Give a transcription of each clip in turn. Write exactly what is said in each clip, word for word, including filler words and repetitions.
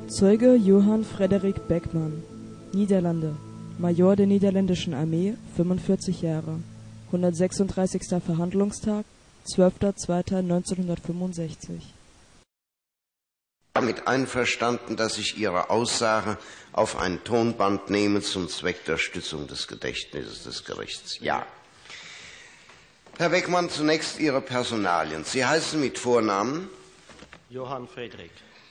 Zeuge Johann Frederik Beckmann, Niederlande, Major der niederländischen Armee, fünfundvierzig Jahre, hundertsechsunddreißigster Verhandlungstag, zwölfter zweiter neunzehnhundertfünfundsechzig. Damit einverstanden, dass ich Ihre Aussage auf ein Tonband nehme zum Zweck der Stützung des Gedächtnisses des Gerichts? Ja. Herr Beckmann, zunächst Ihre Personalien. Sie heißen mit Vornamen? Johann Frederik.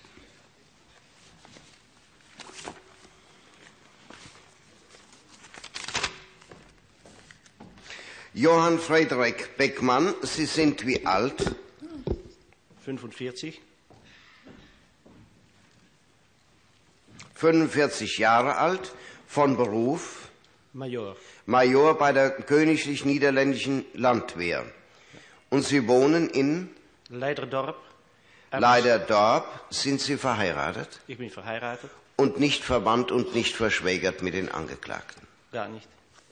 Johann Frederik Beckmann, Sie sind wie alt? fünfundvierzig. fünfundvierzig Jahre alt, von Beruf? Major. Major bei der Königlich Niederländischen Landwehr. Und Sie wohnen in? Leiderdorp. Leiderdorp. Sind Sie verheiratet? Ich bin verheiratet. Und nicht verwandt und nicht verschwägert mit den Angeklagten? Gar nicht.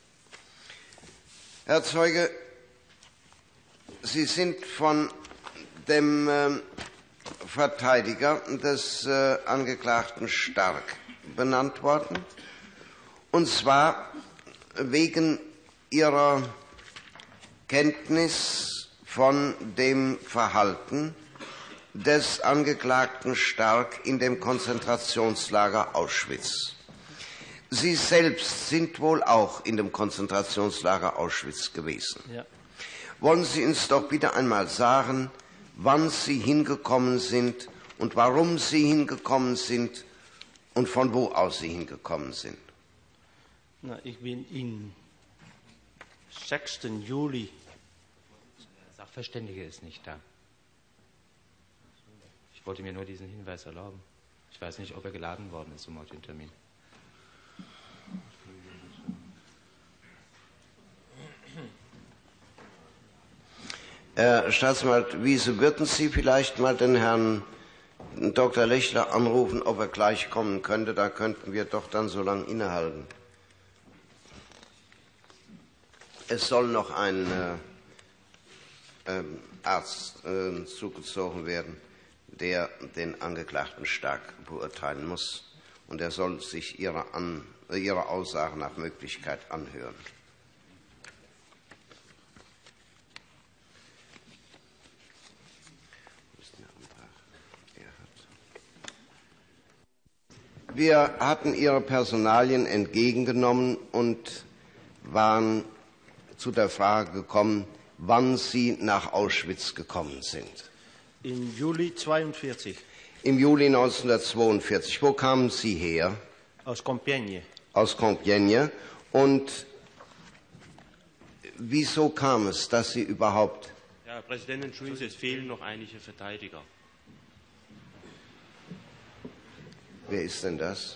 Herr Zeuge, Sie sind von dem äh, Verteidiger des äh, Angeklagten Stark benannt worden, und zwar wegen Ihrer Kenntnis von dem Verhalten des Angeklagten Stark in dem Konzentrationslager Auschwitz. Sie selbst sind wohl auch in dem Konzentrationslager Auschwitz gewesen. Ja. Wollen Sie uns doch bitte einmal sagen, wann Sie hingekommen sind und warum Sie hingekommen sind und von wo aus Sie hingekommen sind? Na, ich bin im sechsten Juli. Der Sachverständige ist nicht da. Ich wollte mir nur diesen Hinweis erlauben. Ich weiß nicht, ob er geladen worden ist um heute den Termin. Herr Staatsanwalt Wiese, würden Sie vielleicht mal den Herrn Doktor Lechler anrufen, ob er gleich kommen könnte? Da könnten wir doch dann so lange innehalten. Es soll noch ein äh, äh, Arzt äh, zugezogen werden, der den Angeklagten Stark beurteilen muss. Und er soll sich ihre, An äh, ihre Aussage nach Möglichkeit anhören. Wir hatten Ihre Personalien entgegengenommen und waren zu der Frage gekommen, wann Sie nach Auschwitz gekommen sind. Im Juli zweiundvierzig. Im Juli neunzehnhundertzweiundvierzig. Wo kamen Sie her? Aus Compiègne. Aus Compiègne. Und wieso kam es, dass Sie überhaupt... Herr Präsident, entschuldigen Sie, es fehlen noch einige Verteidiger. Wer ist denn das?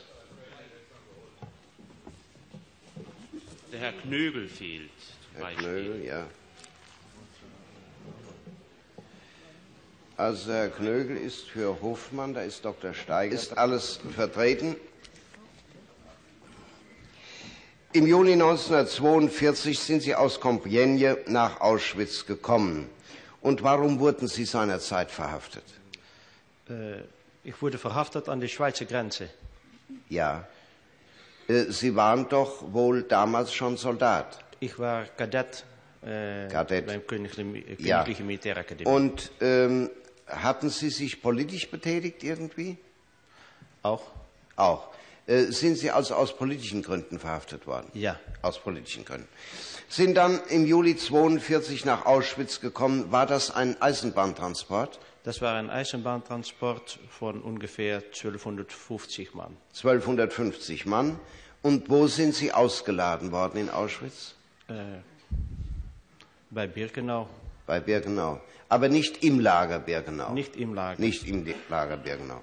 Der Herr Knögel fehlt. Zum Herr Beispiel. Knögel, ja. Also Herr Knögel ist für Hofmann, da ist Doktor Steiger, ist alles vertreten. Im Juli neunzehnhundertzweiundvierzig sind Sie aus Compiègne nach Auschwitz gekommen. Und warum wurden Sie seinerzeit verhaftet? Äh, ich wurde verhaftet an der Schweizer Grenze. Ja. Äh, Sie waren doch wohl damals schon Soldat. Ich war Kadett, äh, Kadett. beim Königlichen, Königlichen Ja. Militärakademie. Und ähm, hatten Sie sich politisch betätigt irgendwie? Auch? Auch. Äh, sind Sie also aus politischen Gründen verhaftet worden? Ja. Aus politischen Gründen. Sind dann im Juli zweiundvierzig nach Auschwitz gekommen. War das ein Eisenbahntransport? Das war ein Eisenbahntransport von ungefähr zwölfhundertfünfzig Mann. zwölfhundertfünfzig Mann. Und wo sind Sie ausgeladen worden in Auschwitz? Äh, bei Birkenau. Bei Birkenau. Aber nicht im Lager Birkenau. Nicht im Lager. Nicht im Lager Birkenau.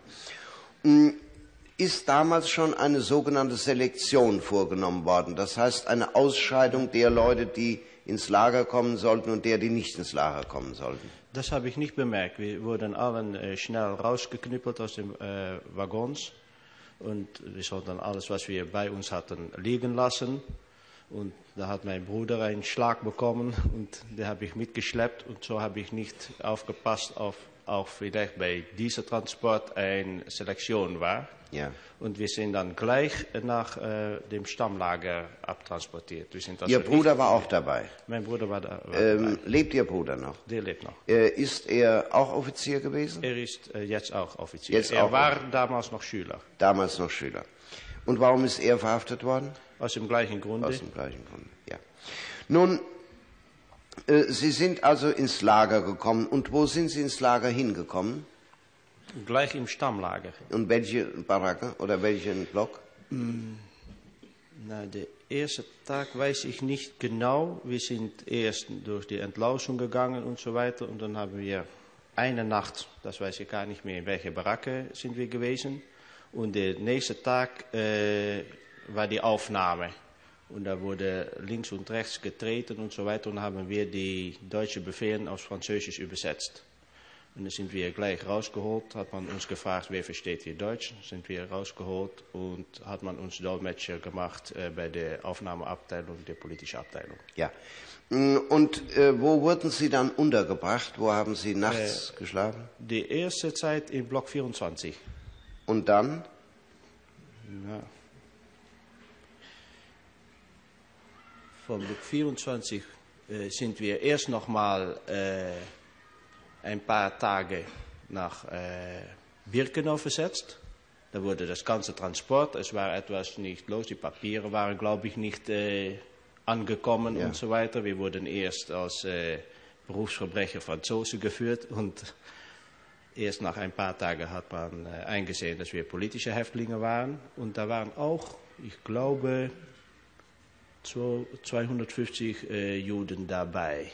Ist damals schon eine sogenannte Selektion vorgenommen worden? Das heißt eine Ausscheidung der Leute, die ins Lager kommen sollten und der, die nicht ins Lager kommen sollten? Das habe ich nicht bemerkt. Wir wurden allen äh, schnell rausgeknüppelt aus den äh, Waggons und wir sollten alles, was wir bei uns hatten, liegen lassen. Und da hat mein Bruder einen Schlag bekommen und den habe ich mitgeschleppt und so habe ich nicht aufgepasst auf auch vielleicht bei diesem Transport eine Selektion war. Ja. Und wir sind dann gleich nach äh, dem Stammlager abtransportiert. Wir sind also Ihr Bruder war auch dabei. Mein Bruder war, da, war Ähm, dabei. lebt Ihr Bruder noch? Der lebt noch. Äh, ist er auch Offizier gewesen? Er ist äh, jetzt auch Offizier. Jetzt er auch war Offizier. damals noch Schüler. Damals noch Schüler. Und warum ist er verhaftet worden? Aus dem gleichen Grunde. Aus dem gleichen Grunde, ja. Nun, äh, Sie sind also ins Lager gekommen. Und wo sind Sie ins Lager hingekommen? Gleich im Stammlager. Und welche Baracke oder welchen Block? Na, der erste Tag weiß ich nicht genau. Wir sind erst durch die Entlausung gegangen und so weiter. Und dann haben wir eine Nacht, das weiß ich gar nicht mehr, in welcher Baracke sind wir gewesen. Und der nächste Tag äh, war die Aufnahme. Und da wurde links und rechts getreten und so weiter. Und haben wir die deutschen Befehle aufs Französisch übersetzt. Und dann sind wir gleich rausgeholt, hat man uns gefragt, wer versteht hier Deutsch, sind wir rausgeholt und hat man uns Dolmetscher gemacht äh, bei der Aufnahmeabteilung, der politischen Abteilung. Ja. Und äh, wo wurden Sie dann untergebracht? Wo haben Sie nachts äh, geschlafen? Die erste Zeit in Block vierundzwanzig. Und dann? Ja. Von Block vierundzwanzig äh, sind wir erst nochmal äh, ein paar Tage nach äh, Birkenau versetzt. Da wurde das ganze Transport, es war etwas nicht los, die Papiere waren, glaube ich, nicht äh, angekommen ja. und so weiter. Wir wurden erst als äh, Berufsverbrecher Franzose geführt und erst nach ein paar Tagen hat man äh, eingesehen, dass wir politische Häftlinge waren. Und da waren auch, ich glaube, zweihundertfünfzig äh, Juden dabei.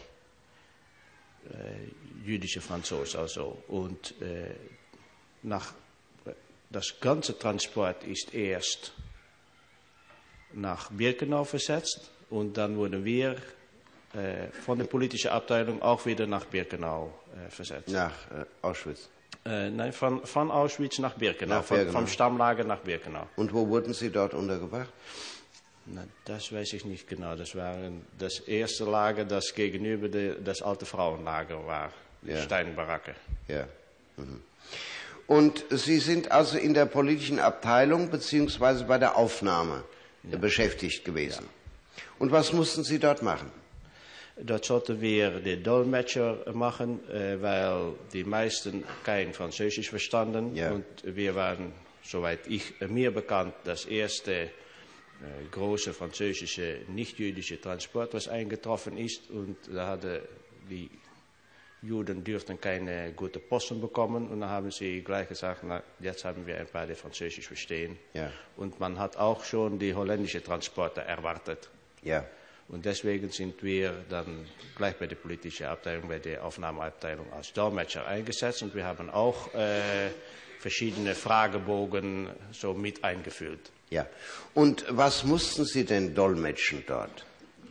Äh, jüdische Franzosen also. Und äh, nach, das ganze Transport ist erst nach Birkenau versetzt und dann wurden wir äh, von der politischen Abteilung auch wieder nach Birkenau äh, versetzt. Nach äh, Auschwitz? Äh, nein, von, von Auschwitz nach Birkenau, nach Birkenau. Von, vom Stammlager nach Birkenau. Und wo wurden Sie dort untergebracht? Na, das weiß ich nicht genau. Das war das erste Lager, das gegenüber de, das alte Frauenlager war, die ja. Steinbaracke. Ja. Mhm. Und Sie sind also in der politischen Abteilung beziehungsweise bei der Aufnahme ja. beschäftigt gewesen. Ja. Und was mussten Sie dort machen? Dort sollten wir den Dolmetscher machen, äh, weil die meisten kein Französisch verstanden. Ja. Und wir waren, soweit ich, äh, mir bekannt, das erste Äh, große französische, nicht-jüdische Transport, was eingetroffen ist. Und da hatte die Juden dürften keine gute Posten bekommen. Und dann haben sie gleich gesagt, na, jetzt haben wir ein paar, die Französisch verstehen. Ja. Und man hat auch schon die holländische Transporte erwartet. Ja. Und deswegen sind wir dann gleich bei der politischen Abteilung, bei der Aufnahmeabteilung als Dolmetscher eingesetzt. Und wir haben auch äh, verschiedene Fragebogen so mit eingefüllt. Ja. Und was mussten Sie denn dolmetschen dort?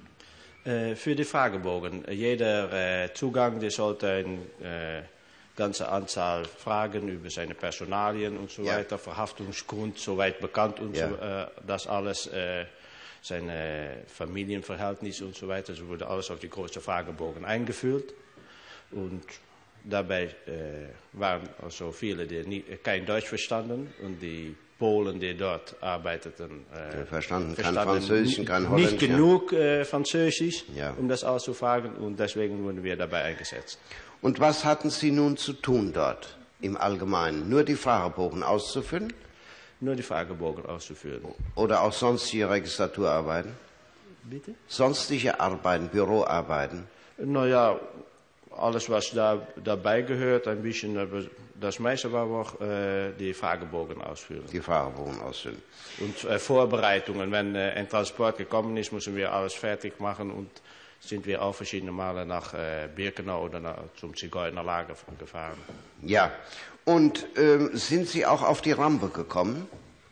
Äh, für die Fragebogen. Jeder äh, Zugang, der sollte eine äh, ganze Anzahl Fragen über seine Personalien und so ja. weiter, Verhaftungsgrund soweit bekannt und ja. so, äh, das alles, äh, seine Familienverhältnisse und so weiter. So wurde alles auf die großen Fragebogen eingefüllt. Und dabei äh, waren also viele, die nie, kein Deutsch verstanden und die Polen, die dort arbeiteten, äh, verstanden, kein verstanden Französisch, kein Holländisch. Nicht genug äh, Französisch, ja. um das auszufragen und deswegen wurden wir dabei eingesetzt. Und was hatten Sie nun zu tun dort im Allgemeinen? Nur die Fragebogen auszufüllen? Nur die Fragebogen auszuführen. Oder auch sonstige Registraturarbeiten? Bitte? Sonstige Arbeiten, Büroarbeiten? Naja, alles was da, dabei gehört, ein bisschen, aber das meiste war auch äh, die Fragebogen ausführen. Die Fragebogen ausfüllen. Und äh, Vorbereitungen, wenn äh, ein Transport gekommen ist, müssen wir alles fertig machen und sind wir auch verschiedene Male nach äh, Birkenau oder nach, zum Zigeunerlager gefahren. Ja, und ähm, sind Sie auch auf die Rampe gekommen?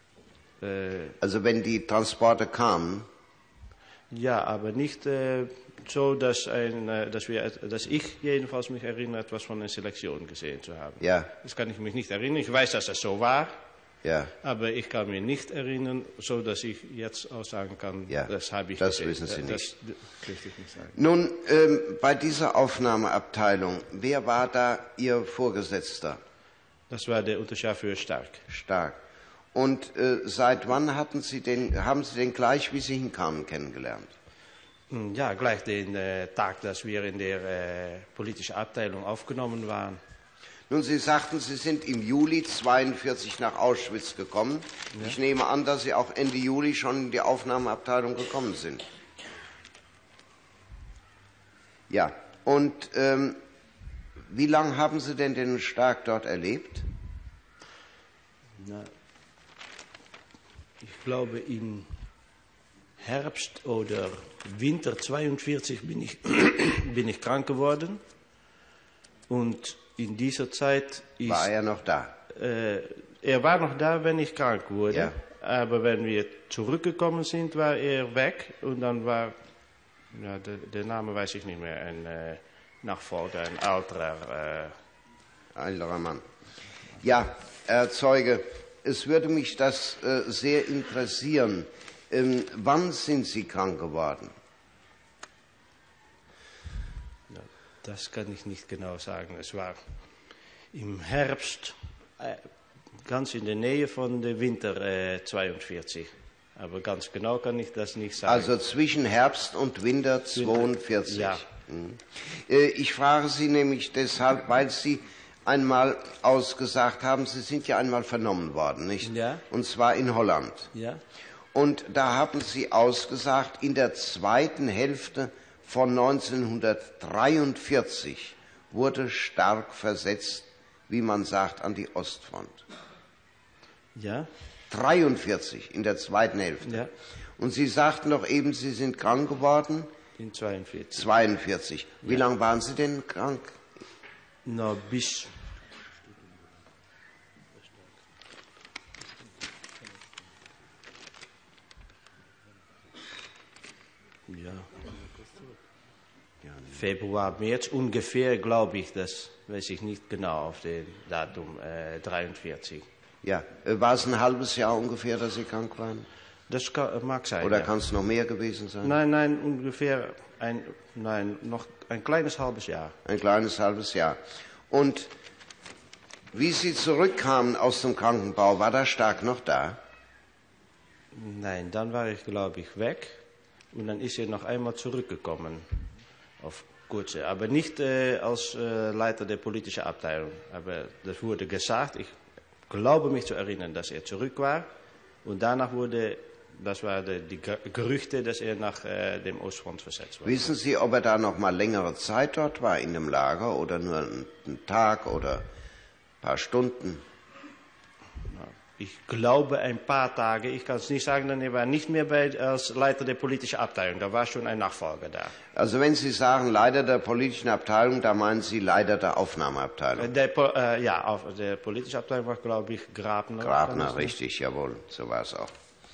Äh, also wenn die Transporte kamen? Ja, aber nicht äh, so, dass, ein, äh, dass, wir, dass ich jedenfalls mich erinnere, etwas von einer Selektion gesehen zu haben. Ja. Das kann ich mich nicht erinnern. Ich weiß, dass das so war, Ja. Aber ich kann mich nicht erinnern, so dass ich jetzt aussagen kann, Ja, das habe ich das gesehen. wissen Sie das, nicht. Das dürfte ich nicht sagen. Nun, ähm, bei dieser Aufnahmeabteilung, wer war da Ihr Vorgesetzter? Das war der Unterscharführer Stark. Stark. Und äh, seit wann hatten Sie den, haben Sie den gleich, wie Sie hinkamen, kennengelernt? Ja, gleich den äh, Tag, dass wir in der äh, politischen Abteilung aufgenommen waren. Nun, Sie sagten, Sie sind im Juli zweiundvierzig nach Auschwitz gekommen. Ja. Ich nehme an, dass Sie auch Ende Juli schon in die Aufnahmeabteilung gekommen sind. Ja, und ähm, wie lange haben Sie denn den Stark dort erlebt? Na, ich glaube, im Herbst oder Winter zweiundvierzig bin ich, bin ich krank geworden. Und in dieser Zeit ist, war er noch da? Äh, er war noch da, wenn ich krank wurde. Ja. Aber wenn wir zurückgekommen sind, war er weg. Und dann war, ja, der, der Name weiß ich nicht mehr, ein äh, Nachfolger, ein älterer. Äh, älterer Mann. Ja, Herr Zeuge, es würde mich das äh, sehr interessieren. Ähm, wann sind Sie krank geworden? Das kann ich nicht genau sagen. Es war im Herbst, äh, ganz in der Nähe von der Winter äh, zweiundvierzig. Aber ganz genau kann ich das nicht sagen. Also zwischen Herbst und Winter zweiundvierzig. Ja. Mhm. Äh, ich frage Sie nämlich deshalb, weil Sie einmal ausgesagt haben, Sie sind ja einmal vernommen worden, nicht? Ja. Und zwar in Holland. Ja. Und da haben Sie ausgesagt, in der zweiten Hälfte von neunzehnhundertdreiundvierzig wurde Stark versetzt, wie man sagt, an die Ostfront. Ja. dreiundvierzig in der zweiten Hälfte. Ja. Und Sie sagten doch eben, Sie sind krank geworden? In zweiundvierzig. zweiundvierzig. Wie Ja. lange waren Sie denn krank? Na, bis. Ja. Februar, März ungefähr, glaube ich, das weiß ich nicht genau auf den Datum äh, dreiundvierzig. Ja, äh, war es ein halbes Jahr ungefähr, dass Sie krank waren? Das kann, mag sein. Oder ja. kann es noch mehr gewesen sein? Nein, nein, ungefähr ein, nein, noch ein kleines halbes Jahr. Ein kleines halbes Jahr. Und wie Sie zurückkamen aus dem Krankenbau, war da Stark noch da? Nein, dann war ich, glaube ich, weg. Und dann ist er noch einmal zurückgekommen. Auf kurze, aber nicht äh, als äh, Leiter der politischen Abteilung. Aber das wurde gesagt, ich glaube mich zu erinnern, dass er zurück war. Und danach wurde, das waren die Gerüchte, dass er nach äh, dem Ostfront versetzt wurde. Wissen Sie, ob er da noch mal längere Zeit dort war in dem Lager oder nur einen Tag oder ein paar Stunden? Ich glaube ein paar Tage, ich kann es nicht sagen, denn er war nicht mehr bei, als Leiter der politischen Abteilung, da war schon ein Nachfolger da. Also wenn Sie sagen Leiter der politischen Abteilung, da meinen Sie Leiter der Aufnahmeabteilung? Der, äh, ja, auf der politischen Abteilung war, glaube ich, Grabner. Grabner, richtig, jawohl, so war es auch.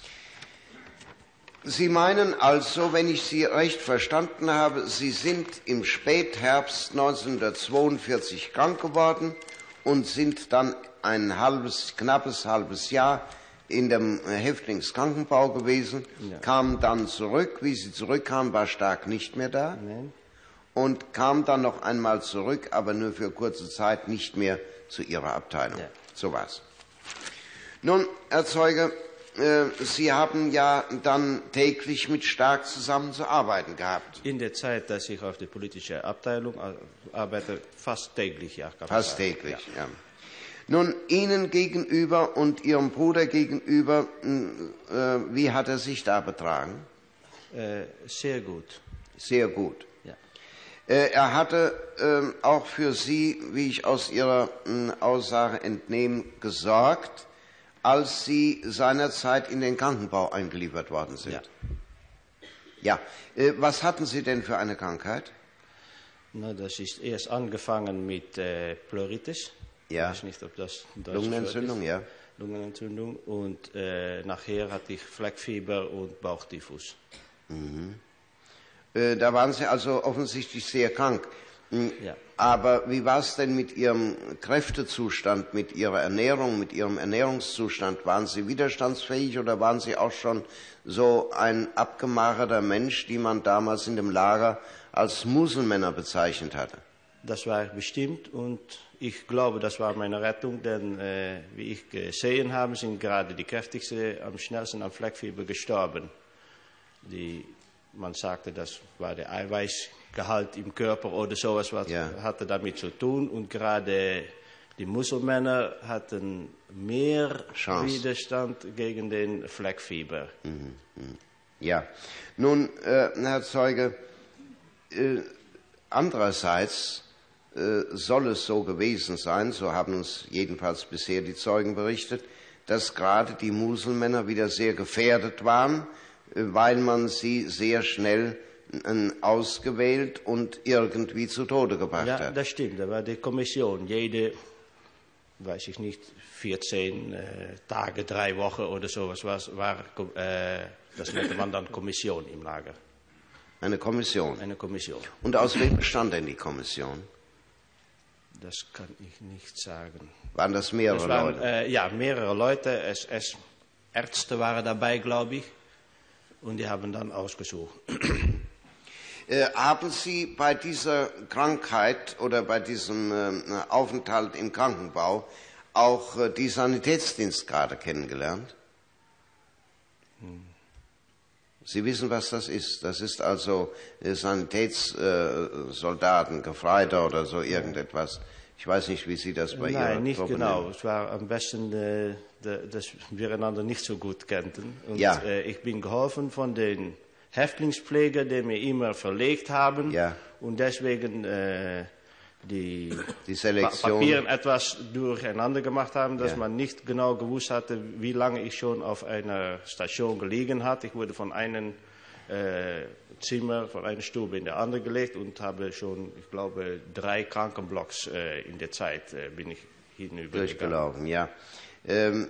Sie meinen also, wenn ich Sie recht verstanden habe, Sie sind im Spätherbst neunzehnhundertzweiundvierzig krank geworden und sind dann ein halbes, knappes halbes Jahr in dem Häftlingskrankenbau gewesen, Ja. kamen dann zurück. Wie Sie zurückkamen, war Stark nicht mehr da. Nein. Und kam dann noch einmal zurück, aber nur für kurze Zeit nicht mehr zu Ihrer Abteilung. Ja. So war's. Nun, Herr Zeuge, äh, Sie haben ja dann täglich mit Stark zusammenzuarbeiten gehabt. In der Zeit, dass ich auf der politischen Abteilung arbeite, fast täglich, ja. Kann Fast man sagen. täglich, Ja. ja. Nun, Ihnen gegenüber und Ihrem Bruder gegenüber, äh, wie hat er sich da betragen? Äh, sehr gut. Sehr gut. Ja. Äh, er hatte äh, auch für Sie, wie ich aus Ihrer äh, Aussage entnehme, gesorgt, als Sie seinerzeit in den Krankenbau eingeliefert worden sind. Ja. Ja. Äh, was hatten Sie denn für eine Krankheit? Na, das ist erst angefangen mit äh, Pleuritis. Ja. Ich weiß nicht, ob das ein deutsches Lungenentzündung, Wort ist. ja. Lungenentzündung. Und äh, nachher hatte ich Fleckfieber und Bauchtyphus. Mhm. Äh, da waren Sie also offensichtlich sehr krank. Ja. Aber wie war es denn mit Ihrem Kräftezustand, mit Ihrer Ernährung, mit Ihrem Ernährungszustand? Waren Sie widerstandsfähig oder waren Sie auch schon so ein abgemagerter Mensch, die man damals in dem Lager als Muselmänner bezeichnet hatte? Das war bestimmt und ich glaube, das war meine Rettung, denn äh, wie ich gesehen habe, sind gerade die kräftigsten am schnellsten an Fleckfieber gestorben. Die, man sagte, das war der Eiweißgehalt im Körper oder sowas, was ja. hatte damit zu tun. Und gerade die Muselmänner hatten mehr Chance. Widerstand gegen den Fleckfieber. Mhm. Ja, nun, äh, Herr Zeuge, äh, andererseits soll es so gewesen sein, so haben uns jedenfalls bisher die Zeugen berichtet, dass gerade die Muselmänner wieder sehr gefährdet waren, weil man sie sehr schnell ausgewählt und irgendwie zu Tode gebracht ja, hat. Ja, das stimmt. Da war die Kommission. Jede, weiß ich nicht, vierzehn äh, Tage, drei Wochen oder sowas war, war äh, das nannte man dann Kommission im Lager. Eine Kommission? Eine Kommission. Und aus wem bestand denn die Kommission? Das kann ich nicht sagen. Waren das mehrere das waren, Leute? Äh, ja, mehrere Leute. S S-Ärzte waren dabei, glaube ich. Und die haben dann ausgesucht. Äh, haben Sie bei dieser Krankheit oder bei diesem äh, Aufenthalt im Krankenbau auch äh, die Sanitätsdienstgrade kennengelernt? Hm. Sie wissen, was das ist. Das ist also äh, Sanitätssoldaten, äh, Gefreiter oder so irgendetwas. Ich weiß nicht, wie Sie das bei Ihrer Nein, nicht Gruppe genau. nennen. Es war am besten, äh, dass wir einander nicht so gut kannten. Und ja. äh, ich bin geholfen von den Häftlingspflegern, die mir immer verlegt haben. Ja. Und deswegen äh, die, die Selektion. Papieren etwas durcheinander gemacht haben, dass ja. man nicht genau gewusst hatte, wie lange ich schon auf einer Station gelegen hat. Ich wurde von einem äh, Zimmer, von einer Stube in der andere gelegt und habe schon, ich glaube, drei Krankenblocks äh, in der Zeit äh, bin ich hinüber durchgelaufen. Ja. Ähm,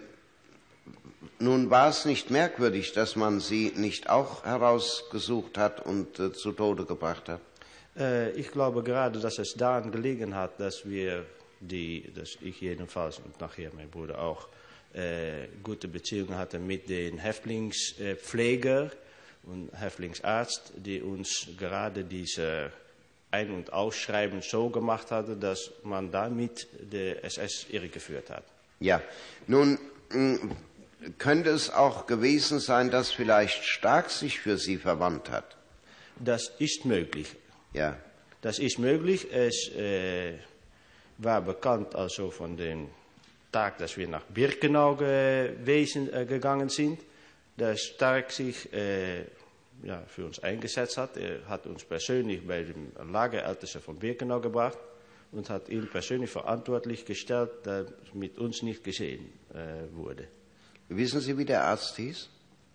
nun war es nicht merkwürdig, dass man Sie nicht auch herausgesucht hat und äh, zu Tode gebracht hat? Ich glaube gerade, dass es daran gelegen hat, dass wir, die, dass ich jedenfalls und nachher mein Bruder auch, äh, gute Beziehungen hatten mit den Häftlingspfleger und Häftlingsarzt, die uns gerade diese Ein- und Ausschreiben so gemacht hatte, dass man damit der S S irregeführt hat. Ja, nun könnte es auch gewesen sein, dass vielleicht Stark sich für Sie verwandt hat? Das ist möglich. Ja. Das ist möglich. Es äh, war bekannt also von dem Tag, dass wir nach Birkenau gewesen, äh, gegangen sind, dass Stark sich äh, ja, für uns eingesetzt hat. Er hat uns persönlich bei dem Lagerältesten von Birkenau gebracht und hat ihn persönlich verantwortlich gestellt, dass mit uns nicht gesehen äh, wurde. Wissen Sie, wie der Arzt hieß?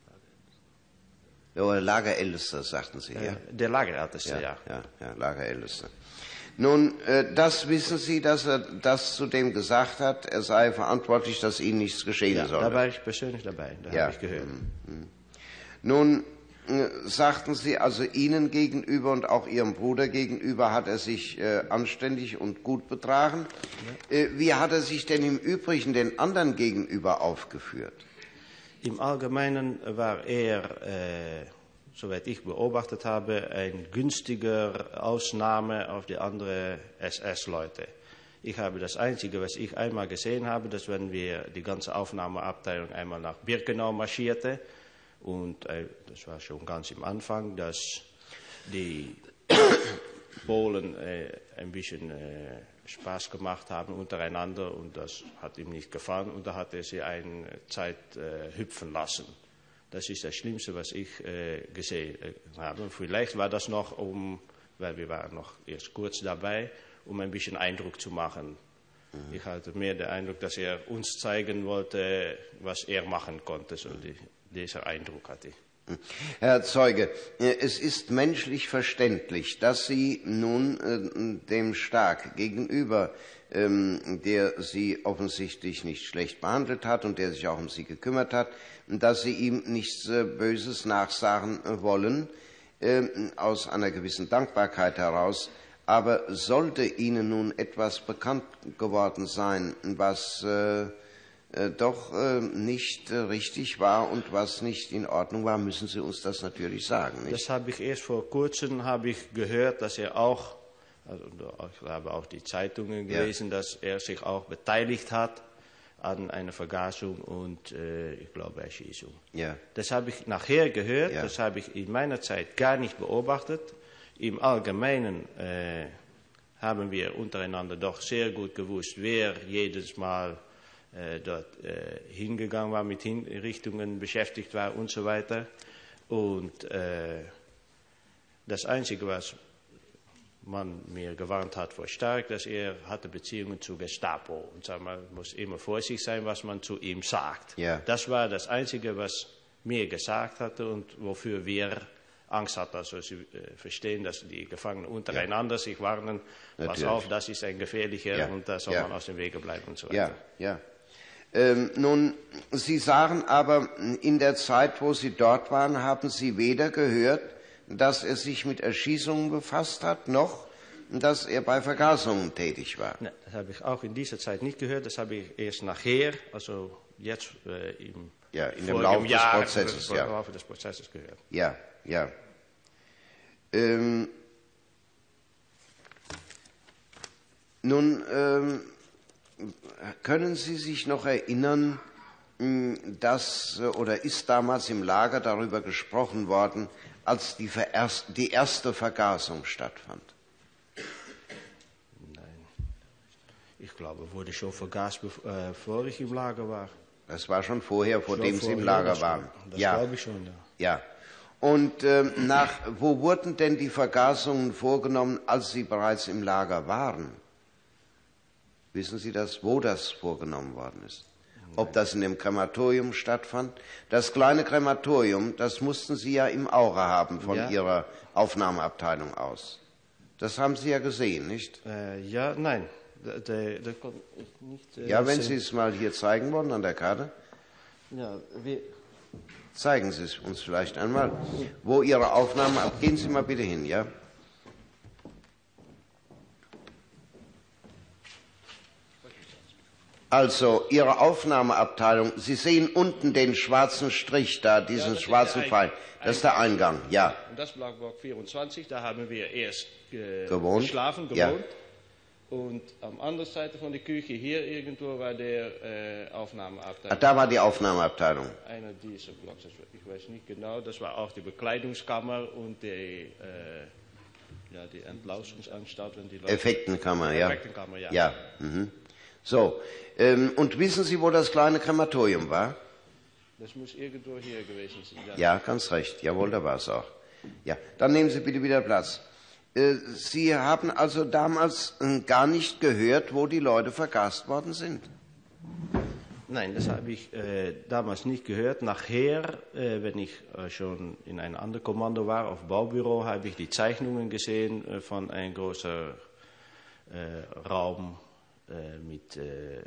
Oder Lagerältester, sagten Sie, ja? Der Lagerälteste, ja. ja. Ja, ja, Lagerältester. Nun, äh, das wissen Sie, dass er das zu dem gesagt hat, er sei verantwortlich, dass Ihnen nichts geschehen ja, soll. Da war ich persönlich dabei, da ja. habe ich gehört. Mhm. Nun, äh, sagten Sie also Ihnen gegenüber und auch Ihrem Bruder gegenüber hat er sich äh, anständig und gut betragen. Ja. Äh, wie hat er sich denn im Übrigen den anderen gegenüber aufgeführt? Im Allgemeinen war er, äh, soweit ich beobachtet habe, ein günstiger Ausnahme auf die anderen S S-Leute. Ich habe das Einzige, was ich einmal gesehen habe, dass wenn wir die ganze Aufnahmeabteilung einmal nach Birkenau marschierte, und äh, das war schon ganz im Anfang, dass die Polen äh, ein bisschen äh, Spaß gemacht haben untereinander und das hat ihm nicht gefallen und da hat er sie eine Zeit äh, hüpfen lassen. Das ist das Schlimmste, was ich äh, gesehen äh, habe. Vielleicht war das noch, um, weil wir waren noch erst kurz dabei, um ein bisschen Eindruck zu machen. Mhm. Ich hatte mehr den Eindruck, dass er uns zeigen wollte, was er machen konnte. So die, dieser Eindruck hatte ich. Herr Zeuge, es ist menschlich verständlich, dass Sie nun äh, dem Stark gegenüber, ähm, der Sie offensichtlich nicht schlecht behandelt hat und der sich auch um Sie gekümmert hat, dass Sie ihm nichts äh, Böses nachsagen wollen, äh, aus einer gewissen Dankbarkeit heraus. Aber sollte Ihnen nun etwas bekannt geworden sein, was äh, äh, doch äh, nicht äh, richtig war und was nicht in Ordnung war, müssen Sie uns das natürlich sagen. Nicht? Das habe ich erst vor kurzem habe ich gehört, dass er auch, also ich habe auch die Zeitungen gelesen, ja. dass er sich auch beteiligt hat an einer Vergasung und äh, ich glaube Erschießung. Ja. Das habe ich nachher gehört, ja. das habe ich in meiner Zeit gar nicht beobachtet. Im Allgemeinen äh, haben wir untereinander doch sehr gut gewusst, wer jedes Mal äh, dort äh, hingegangen war, mit Hinrichtungen beschäftigt war und so weiter. Und äh, das Einzige, was man mir gewarnt hat vor Stark, dass er hatte Beziehungen zu Gestapo. Und sag mal, muss immer vorsichtig sein, was man zu ihm sagt. Ja. Das war das Einzige, was mir gesagt hatte und wofür wir Angst hatten. Also Sie äh, verstehen, dass die Gefangenen untereinander ja. sich warnen, pass auf, das ist ein gefährlicher ja. und da soll ja. man aus dem Wege bleiben und so weiter. Ja, ja. Ähm, nun, Sie sagen aber, in der Zeit, wo Sie dort waren, haben Sie weder gehört, dass er sich mit Erschießungen befasst hat, noch dass er bei Vergasungen tätig war. Ne, das habe ich auch in dieser Zeit nicht gehört. Das habe ich erst nachher, also jetzt äh, im ja, in dem Laufe des Prozesses, im ja. Laufe des Prozesses gehört. Ja, ja. Ähm, nun, ähm, können Sie sich noch erinnern, dass oder ist damals im Lager darüber gesprochen worden, als die, die erste Vergasung stattfand? Nein. Ich glaube, wurde schon vergast, bevor ich im Lager war. Das war schon vorher, vor schon dem vorher, Sie im Lager das waren? Das ja. glaube ich schon, ja. Ja. Und äh, nach, wo wurden denn die Vergasungen vorgenommen, als Sie bereits im Lager waren? Wissen Sie das, wo das vorgenommen worden ist? Ob das in dem Krematorium stattfand? Das kleine Krematorium, das mussten Sie ja im Auge haben von ja. Ihrer Aufnahmeabteilung aus. Das haben Sie ja gesehen, nicht? Äh, ja, nein. Der, der, der konnte ich nicht äh, ja, wenn sehen. Sie es mal hier zeigen wollen an der Karte. Ja, wir Zeigen Sie es uns vielleicht einmal. Wo Ihre Aufnahme ab. Gehen Sie mal bitte hin, ja? Also, Ihre Aufnahmeabteilung, Sie sehen unten den schwarzen Strich da, diesen ja, schwarzen Pfeil. Das ist der Eingang, ja. Und das Block vierundzwanzig, da haben wir erst ge gewohnt. geschlafen, gewohnt. Ja. Und am anderen Seite von der Küche, hier irgendwo, war der äh, Aufnahmeabteilung. Ach, da war die Aufnahmeabteilung. Einer dieser Blocks, ich weiß nicht genau, das war auch die Bekleidungskammer und die, äh, ja, die Entlausungsanstalt. Wenn die Leute Effektenkammer, ja. Effektenkammer, ja. Ja. Mhm. So, ähm, und wissen Sie, wo das kleine Krematorium war? Das muss irgendwo hier gewesen sein. Ja, ja ganz recht. Jawohl, da war es auch. Ja, dann nehmen Sie bitte wieder Platz. Äh, Sie haben also damals äh, gar nicht gehört, wo die Leute vergast worden sind? Nein, das habe ich äh, damals nicht gehört. Nachher, äh, wenn ich äh, schon in einem anderen Kommando war, auf Baubüro, habe ich die Zeichnungen gesehen äh, von einem großen äh, Raum äh, mit äh,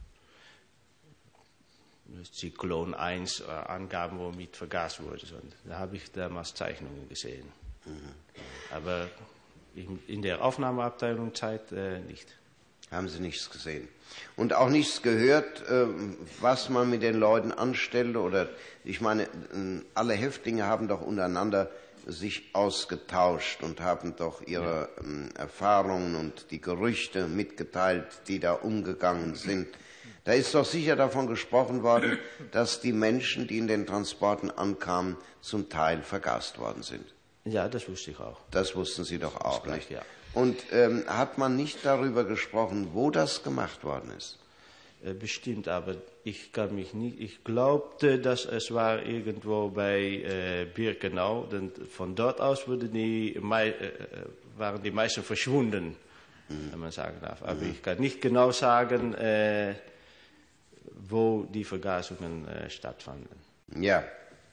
Zyklon eins äh, Angaben, womit vergast wurde. Und da habe ich damals Zeichnungen gesehen. Mhm. Aber in, in der Aufnahmeabteilung Zeit äh, nicht. Haben Sie nichts gesehen. Und auch nichts gehört, äh, was man mit den Leuten anstellte? Oder, ich meine, alle Häftlinge haben doch untereinander sich ausgetauscht und haben doch ihre ja. ähm, Erfahrungen und die Gerüchte mitgeteilt, die da umgegangen sind. Da ist doch sicher davon gesprochen worden, dass die Menschen, die in den Transporten ankamen, zum Teil vergast worden sind. Ja, das wusste ich auch. Das wussten Sie doch auch, gleich, nicht? Ja. Und ähm, hat man nicht darüber gesprochen, wo das gemacht worden ist? Äh, bestimmt, aber ich kann mich nicht. Ich glaubte, dass es war irgendwo bei äh, Birkenau, denn von dort aus wurden die, äh, waren die meisten verschwunden, mhm. wenn man sagen darf. Aber mhm. ich kann nicht genau sagen, äh, wo die Vergasungen äh, stattfanden. Ja.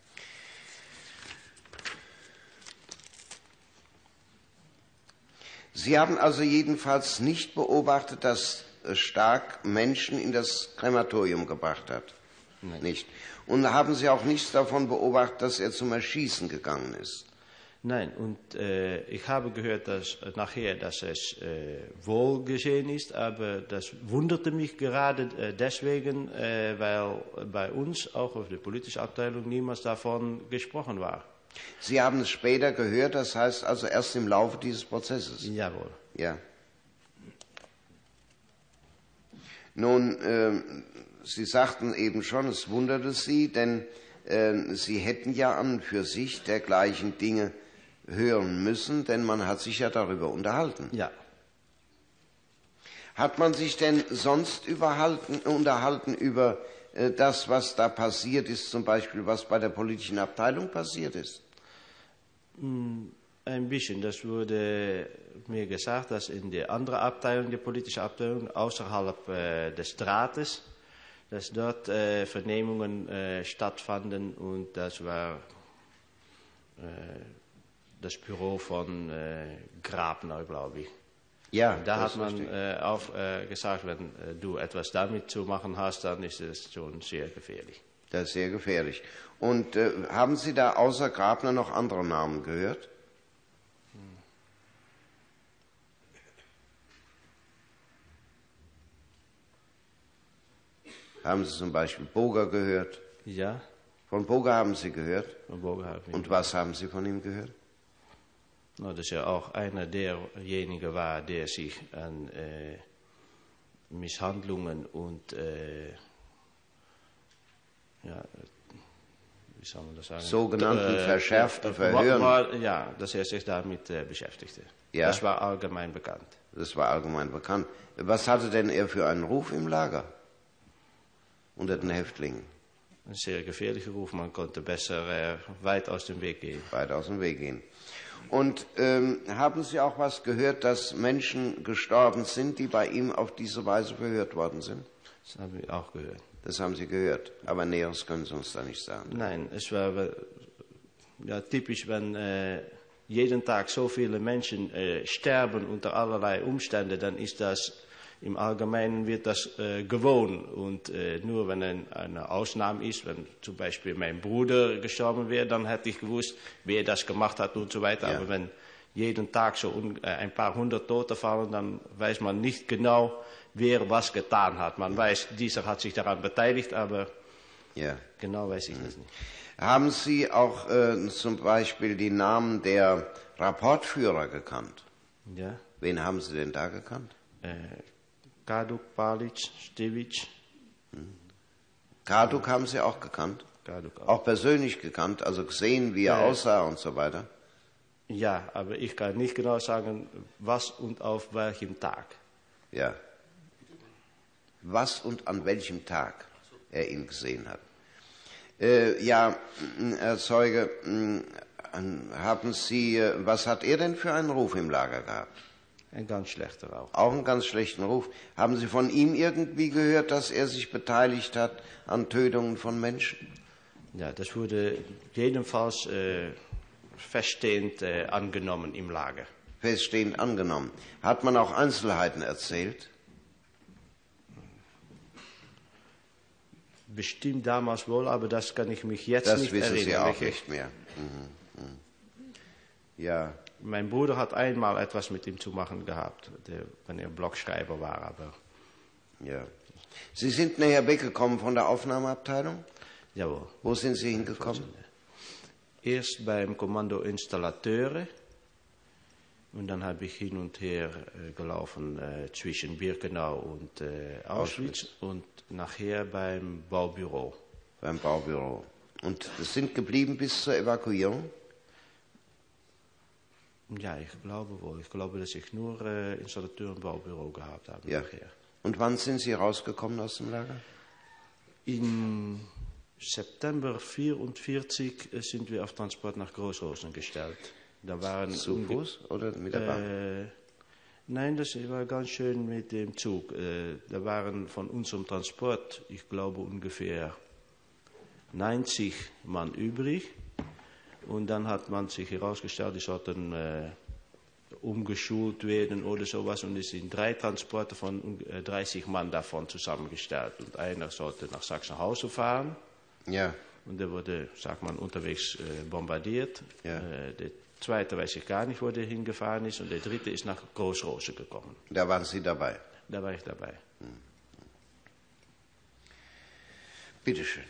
Sie haben also jedenfalls nicht beobachtet, dass Stark Menschen in das Krematorium gebracht hat? Nein. Nicht. Und haben Sie auch nichts davon beobachtet, dass er zum Erschießen gegangen ist? Nein, und äh, ich habe gehört, dass äh, nachher, dass es äh, wohl geschehen ist, aber das wunderte mich gerade äh, deswegen, äh, weil bei uns, auch auf der politischen Abteilung, niemals davon gesprochen war. Sie haben es später gehört, das heißt also erst im Laufe dieses Prozesses? Jawohl. Ja. Nun, äh, Sie sagten eben schon, es wunderte Sie, denn äh, Sie hätten ja an und für sich dergleichen Dinge hören müssen, denn man hat sich ja darüber unterhalten. Ja. Hat man sich denn sonst unterhalten über äh, das, was da passiert ist, zum Beispiel was bei der politischen Abteilung passiert ist? Ein bisschen. Das wurde mir gesagt, dass in der anderen Abteilung, der politischen Abteilung, außerhalb äh, des Drahtes, dass dort äh, Vernehmungen äh, stattfanden und das war äh, das Büro von äh, Grabner, glaube ich. Ja, Und da das hat ist man richtig. äh, auch äh, gesagt, wenn äh, du etwas damit zu machen hast, dann ist es schon sehr gefährlich. Das ist sehr gefährlich. Und äh, haben Sie da außer Grabner noch andere Namen gehört? Haben Sie zum Beispiel Boger gehört? Ja, Von Boger haben Sie gehört? von Bogen habe ich. Und was haben Sie von ihm gehört? Nou, dass er auch einer derjenigen war, der sich an äh, Misshandlungen und äh, ja, wie soll man das sagen? Sogenannten Äh, verschärften äh, Verhören. war- Ja, dass er sich damit äh, beschäftigte. Ja. Das war allgemein bekannt. Das war allgemein bekannt. Was hatte denn er für einen Ruf im Lager? Unter den Häftlingen? Ein sehr gefährlicher Ruf, man konnte besser äh, weit aus dem Weg gehen. Weit aus dem Weg gehen. Und ähm, haben Sie auch was gehört, dass Menschen gestorben sind, die bei ihm auf diese Weise verhört worden sind? Das haben wir auch gehört. Das haben Sie gehört, aber Näheres können Sie uns da nicht sagen. Nein, es war äh, ja, typisch, wenn äh, jeden Tag so viele Menschen äh, sterben unter allerlei Umständen, dann ist das im Allgemeinen wird das äh, gewohnt. Und äh, nur wenn ein, eine Ausnahme ist, wenn zum Beispiel mein Bruder gestorben wäre, dann hätte ich gewusst, wer das gemacht hat und so weiter. Ja. Aber wenn jeden Tag so un, äh, ein paar hundert Tote fallen, dann weiß man nicht genau, wer was getan hat. Man weiß, dieser hat sich daran beteiligt, aber Ja. genau weiß ich das nicht. Haben Sie auch äh, zum Beispiel die Namen der Rapportführer gekannt? Ja. Wen haben Sie denn da gekannt? Äh, Kaduk, Palic, Stevic, Karduk haben Sie auch gekannt? Kaduk auch. Auch persönlich gekannt, also gesehen, wie er Äh. aussah und so weiter? Ja, aber ich kann nicht genau sagen, was und auf welchem Tag. Ja. Was und an welchem Tag er ihn gesehen hat. Äh, ja, m, Herr Zeuge, m, haben Sie, äh, was hat er denn für einen Ruf im Lager gehabt? Ein ganz schlechter auch. Auch einen ganz schlechten Ruf. Haben Sie von ihm irgendwie gehört, dass er sich beteiligt hat an Tötungen von Menschen? Ja, das wurde jedenfalls äh, feststehend äh, angenommen im Lager. Feststehend angenommen. Hat man auch Einzelheiten erzählt? Bestimmt damals wohl, aber das kann ich mich jetzt Das nicht wissen erinnern. Sie auch wirklich. nicht mehr. Mhm. Mhm. Ja, Mein Bruder hat einmal etwas mit ihm zu machen gehabt, der, wenn er Blogschreiber war, aber ja. Sie sind näher weggekommen von der Aufnahmeabteilung? jawohl. Wo sind Sie hingekommen? Erst beim Kommando Installateure und dann habe ich hin und her äh, gelaufen äh, zwischen Birkenau und äh, Auschwitz, und nachher beim Baubüro. Beim Baubüro. Und sind geblieben bis zur Evakuierung? Ja, ich glaube wohl. Ich glaube, dass ich nur äh, Installateur und Baubüro gehabt habe Ja. nachher. Und wann sind Sie rausgekommen aus dem Lager? In September vierundvierzig äh, sind wir auf Transport nach Großrosen gestellt. Da waren Zu unge- Fuß oder mit der Bahn? Äh, nein, das war ganz schön mit dem Zug. Äh, da waren von unserem Transport, ich glaube, ungefähr neunzig Mann übrig. Und dann hat man sich herausgestellt, die sollten äh, umgeschult werden oder sowas. Und es sind drei Transporte von äh, dreißig Mann davon zusammengestellt. Und einer sollte nach Sachsenhausen fahren. Ja, Und der wurde, sagt man, unterwegs äh, bombardiert. Ja. Äh, der zweite weiß ich gar nicht, wo der hingefahren ist. Und der dritte ist nach Großrose gekommen. Da waren Sie dabei? Da war ich dabei. Bitte schön.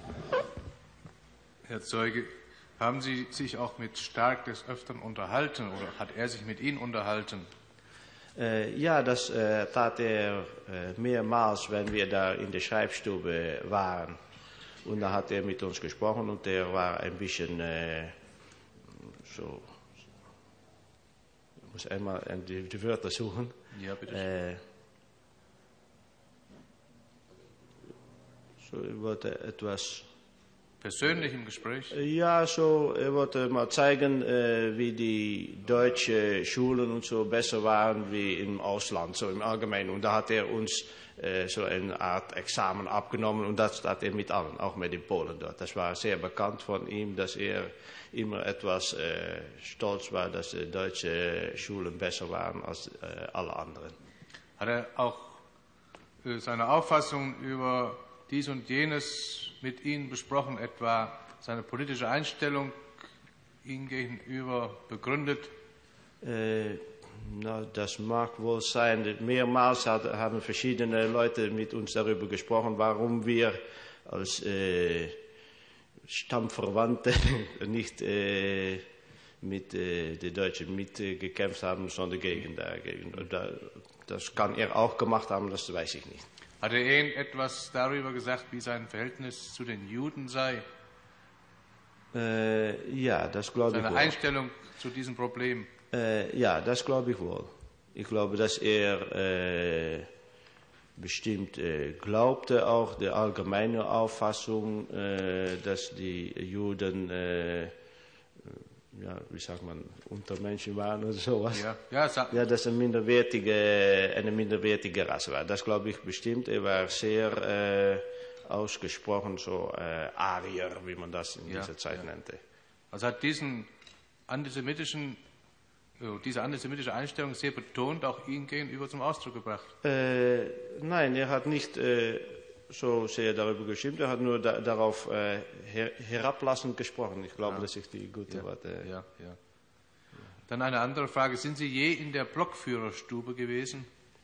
Herr Zeuge, haben Sie sich auch mit Stark des Öfteren unterhalten oder hat er sich mit Ihnen unterhalten? Äh, ja, das äh, tat er äh, mehrmals, wenn wir da in der Schreibstube waren. Und da hat er mit uns gesprochen und er war ein bisschen äh, so. Ich muss einmal die, die Wörter suchen. Ja, bitte. Äh, so, er wollte etwas. Persönlich im Gespräch? Ja, so, er wollte mal zeigen, äh, wie die deutschen Schulen und so besser waren wie im Ausland, so im Allgemeinen. Und da hat er uns äh, so eine Art Examen abgenommen und das hat er mit allen, auch mit den Polen dort. Das war sehr bekannt von ihm, dass er immer etwas äh, stolz war, dass die deutschen Schulen besser waren als äh, alle anderen. Hat er auch äh, seine Auffassung über dies und jenes mit Ihnen besprochen, etwa seine politische Einstellung Ihnen gegenüber begründet? Äh, na, das mag wohl sein. Mehrmals hat, haben verschiedene Leute mit uns darüber gesprochen, warum wir als äh, Stammverwandte nicht äh, mit äh, den Deutschen mitgekämpft haben, sondern gegen dagegen. Das kann er auch gemacht haben, das weiß ich nicht. Hat er Ihnen etwas darüber gesagt, wie sein Verhältnis zu den Juden sei? Äh, ja, das glaube ich wohl. Seine Einstellung zu diesem Problem? Äh, ja, das glaube ich wohl. Ich glaube, dass er äh, bestimmt äh, glaubte, auch die allgemeine Auffassung, äh, dass die Juden, äh, ja, wie sagt man, Untermenschen waren oder sowas. Ja, ja, sa- ja dass eine minderwertige, eine minderwertige Rasse war. Das glaube ich bestimmt. Er war sehr äh, ausgesprochen, so äh, Arier, wie man das in ja, dieser Zeit ja. nannte. Also hat diesen antisemitischen, diese antisemitische Einstellung sehr betont auch Ihnen gegenüber zum Ausdruck gebracht? Äh, nein, er hat nicht äh, so sehr darüber gestimmt, er hat nur da, darauf äh, her, herablassend gesprochen. Ich glaube, Ja. das ist die gute Ja, Worte. ja, ja. Dann eine andere Frage. Sind Sie je in der Blockführerstube gewesen?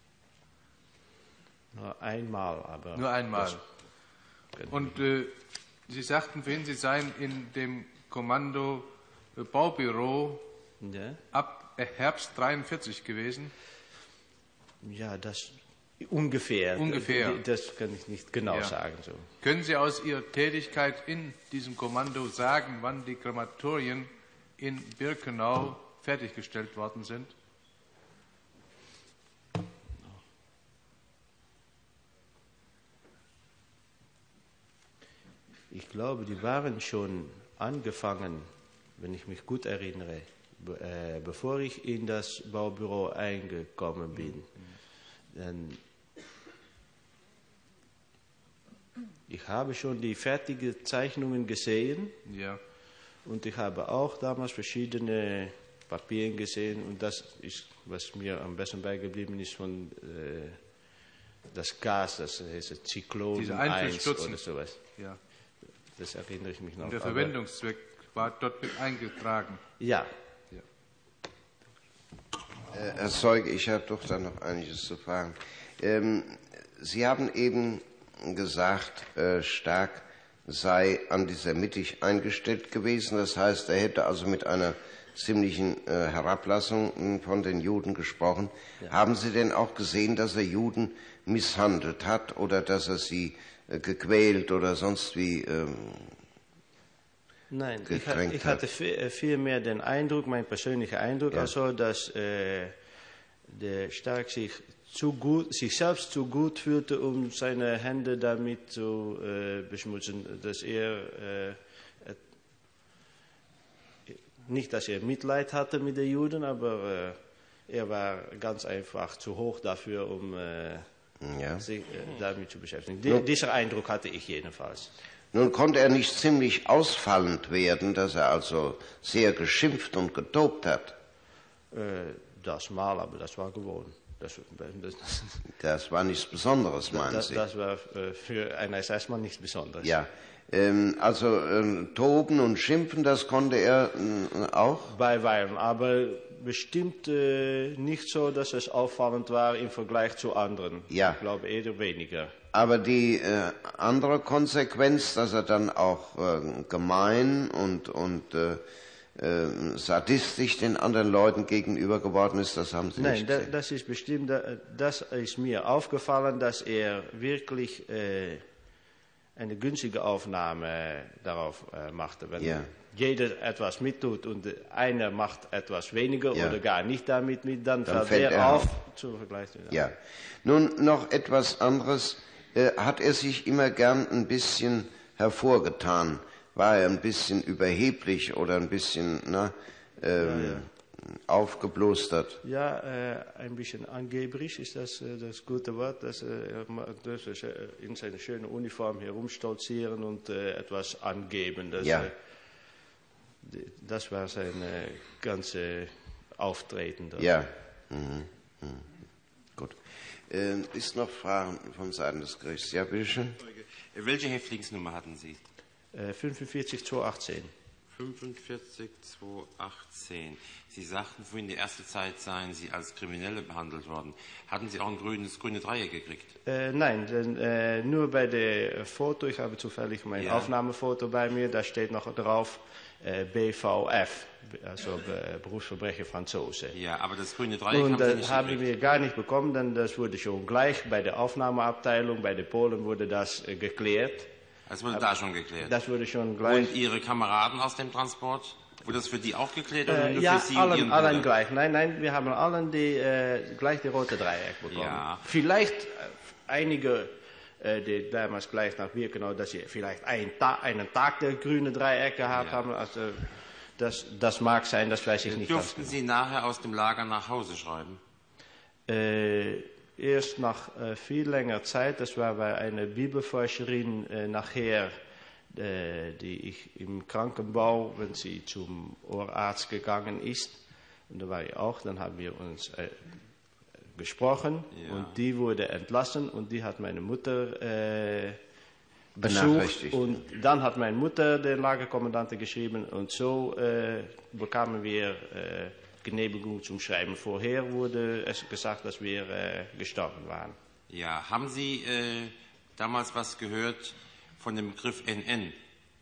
Nur einmal, aber. Nur einmal. Das- Und äh, Sie sagten vorhin, Sie seien in dem Kommando äh, Baubüro Ja, ab äh, Herbst dreiundvierzig gewesen. ja, das ungefähr. Ungefähr. Das kann ich nicht genau Ja. sagen. So. Können Sie aus Ihrer Tätigkeit in diesem Kommando sagen, wann die Krematorien in Birkenau fertiggestellt worden sind? Ich glaube, die waren schon angefangen, wenn ich mich gut erinnere, be äh, bevor ich in das Baubüro eingekommen bin. Denn ich habe schon die fertigen Zeichnungen gesehen Ja. und ich habe auch damals verschiedene Papiere gesehen und das ist, was mir am besten beigeblieben ist von äh, das Gas, das heißt Zyklon Diese eins Einzelstutzen. oder sowas. Ja. Das erinnere ich mich noch. Und der Aber- Verwendungszweck war dort mit eingetragen. Ja, Äh, Herr Zeuge, ich habe doch da noch einiges zu fragen. Ähm, Sie haben eben gesagt, äh, Stark sei antisemitisch eingestellt gewesen. Das heißt, er hätte also mit einer ziemlichen äh, Herablassung von den Juden gesprochen. Ja. Haben Sie denn auch gesehen, dass er Juden misshandelt hat oder dass er sie äh, gequält oder sonst wie? Ähm, Nein, ich, ha- gekränkt ich hat. hatte viel, viel mehr den Eindruck, mein persönlicher Eindruck, Ja. also, dass äh, der Stark sich zu gut, sich selbst zu gut fühlte, um seine Hände damit zu äh, beschmutzen, dass er äh, et, nicht, dass er Mitleid hatte mit den Juden, aber äh, er war ganz einfach zu hoch dafür, um äh, ja. sich äh, damit zu beschäftigen. Die, Ja. Dieser Eindruck hatte ich jedenfalls. Nun konnte er nicht ziemlich ausfallend werden, dass er also sehr geschimpft und getobt hat. Äh, das mal, aber das war gewohnt. Das, das, Das war nichts Besonderes, meinen das, Sie? das war für einen S S-Mann nichts Besonderes. Ja, ähm, also ähm, toben und schimpfen, das konnte er äh, auch? Beiweilen, aber bestimmt äh, nicht so, dass es auffallend war im Vergleich zu anderen. Ja. Ich glaube eher weniger. Aber die äh, andere Konsequenz, dass er dann auch äh, gemein und, und äh, äh, sadistisch den anderen Leuten gegenüber geworden ist, das haben Sie Nein, nicht da, gesehen? das ist bestimmt, das ist mir aufgefallen, dass er wirklich äh, eine günstige Aufnahme darauf äh, machte. Wenn Ja. jeder etwas mittut und einer macht etwas weniger Ja. oder gar nicht damit mit, dann, Dann fällt fällt er er auf auf. zum Vergleich zu den Ja. Nun noch etwas anderes. Äh, hat er sich immer gern ein bisschen hervorgetan? War er ein bisschen überheblich oder ein bisschen na, ähm, Ja, ja. aufgeblustert? Ja, äh, ein bisschen angeberisch ist das äh, das gute Wort, dass äh, er ma- dass er äh, in seiner schönen Uniform herumstolzieren und äh, etwas angeben. Das, Ja. äh, die- das war sein äh, ganze Auftreten. dort. Ja. Mhm. Mhm. Gut. Ähm, ist noch Fragen von Seiten des Gerichts? Ja, bitteschön. Welche Häftlingsnummer hatten Sie? Äh, fünfundvierzig zweihundertachtzehn. fünfundvierzig zweihundertachtzehn. Sie sagten vorhin, die erste Zeit seien Sie als Kriminelle behandelt worden. Hatten Sie auch ein grünes, grüne Dreieck gekriegt? Äh, nein, denn, äh, nur bei der Foto, ich habe zufällig mein Ja. Aufnahmefoto bei mir, da steht noch drauf äh, B V F, also Be Berufsverbrecher Franzose. Ja, aber das grüne Dreieck Und haben Sie das nicht haben gekriegt. wir gar nicht bekommen, denn das wurde schon gleich bei der Aufnahmeabteilung, bei den Polen wurde das äh, geklärt. Das wurde da schon geklärt. Das wurde schon gleich. Und Ihre Kameraden aus dem Transport? Wurde das für die auch geklärt oder Äh, nur ja, für Sie und allen, Ihren allen Bruder? gleich. Nein, nein, wir haben allen die, äh, gleich die rote Dreieck bekommen. Ja. Vielleicht äh, einige, äh, die damals gleich nach Birkenau, dass sie vielleicht einen, Ta einen Tag der grüne Dreieck gehabt Ja. haben. Also, das, das mag sein, das weiß ich nicht ganz Durften Sie nachher aus dem Lager nach Hause schreiben? Äh, erst nach äh, viel längerer Zeit, das war bei einer Bibelforscherin äh, nachher, äh, die ich im Krankenbau, wenn sie zum Ohrarzt gegangen ist, und da war ich auch, dann haben wir uns äh, gesprochen Ja. und die wurde entlassen und die hat meine Mutter äh, besucht Benachrichtigt. und dann hat meine Mutter der Lagerkommandante geschrieben und so äh, bekamen wir äh, Genehmigung zum Schreiben. Vorher wurde es gesagt, dass wir äh, gestorben waren. Ja. Haben Sie äh, damals was gehört von dem Begriff N N?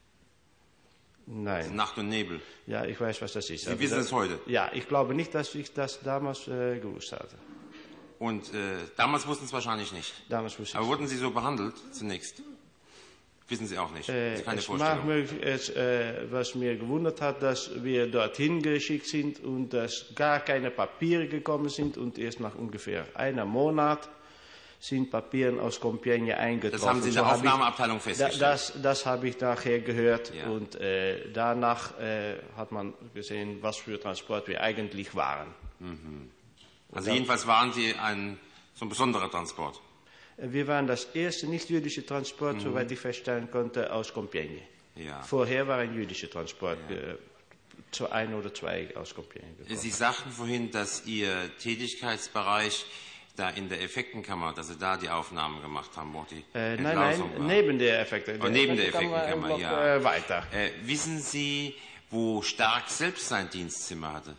Nein. Nacht und Nebel. Ja, ich weiß, was das ist. Sie Aber wissen das, es heute? Ja, ich glaube nicht, dass ich das damals äh, gewusst hatte. Und äh, damals wussten Sie es wahrscheinlich nicht. Damals wusste Aber ich wurden Sie so behandelt zunächst? Wissen Sie auch nicht. Äh, das ist keine es mag Vorstellung. möglich, es, äh, was mir gewundert hat, dass wir dorthin geschickt sind und dass gar keine Papiere gekommen sind und erst nach ungefähr einem Monat sind Papiere aus Compiègne eingetroffen. Das haben Sie in der So habe ich- Aufnahmeabteilung Da, festgestellt. das, das habe ich nachher gehört Ja. und äh, danach äh, hat man gesehen, was für Transport wir eigentlich waren. Also jedenfalls waren Sie ein so ein besonderer Transport. Äh, Wir waren das erste nicht-jüdische Transport, Mhm. soweit ich feststellen konnte, aus Compiègne. Ja. Vorher war ein jüdischer Transport, äh, zu ein oder zwei aus Compiègne gekommen. Sie sagten vorhin, dass Ihr Tätigkeitsbereich da in der Effektenkammer, dass Sie da die Aufnahmen gemacht haben, wo die Äh, nein, Entlausung nein, war. neben der Effekte. Oh, neben der Effektenkammer Effektenkammer, ein Block, ja. Äh, weiter. Äh, wissen Sie, wo Stark selbst sein Dienstzimmer hatte?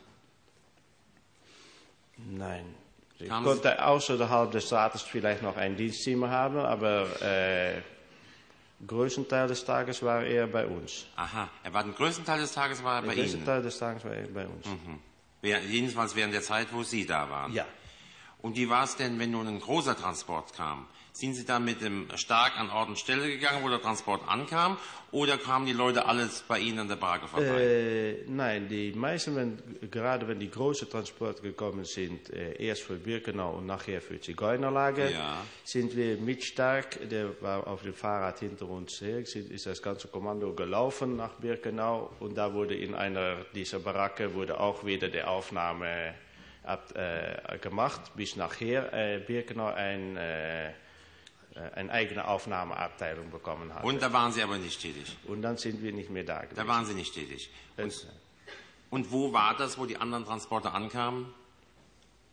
Nein. Ich Kamen konnte außerhalb des Staates vielleicht noch ein Dienstzimmer haben, aber äh, größten Teil des Tages war er bei uns. Aha, er war den größten Teil des Tages war er bei Den größten Ihnen. Teil des Tages war er bei uns. Während- Jedenfalls während der Zeit, wo Sie da waren. Ja. Und wie war es denn, wenn nun ein großer Transport kam? Sind Sie da mit dem Stark an Ort und Stelle gegangen, wo der Transport ankam? Oder kamen die Leute alles bei Ihnen an der Barke vorbei? Äh, nein, die meisten, wenn, gerade wenn die großen Transporte gekommen sind, äh, erst für Birkenau und nachher für Zigeunerlager, Ja. sind wir mit Stark, der war auf dem Fahrrad hinter uns her, sind- ist das ganze Kommando gelaufen nach Birkenau und da wurde in einer dieser Baracke wurde auch wieder die Aufnahme ab, äh, gemacht, bis nachher äh, Birkenau ein, äh, eine eigene Aufnahmeabteilung bekommen hat. Und da waren Sie aber nicht tätig. Und dann sind wir nicht mehr da gewesen. Da waren Sie nicht tätig. Äh, Und, und wo war das, wo die anderen Transporte ankamen?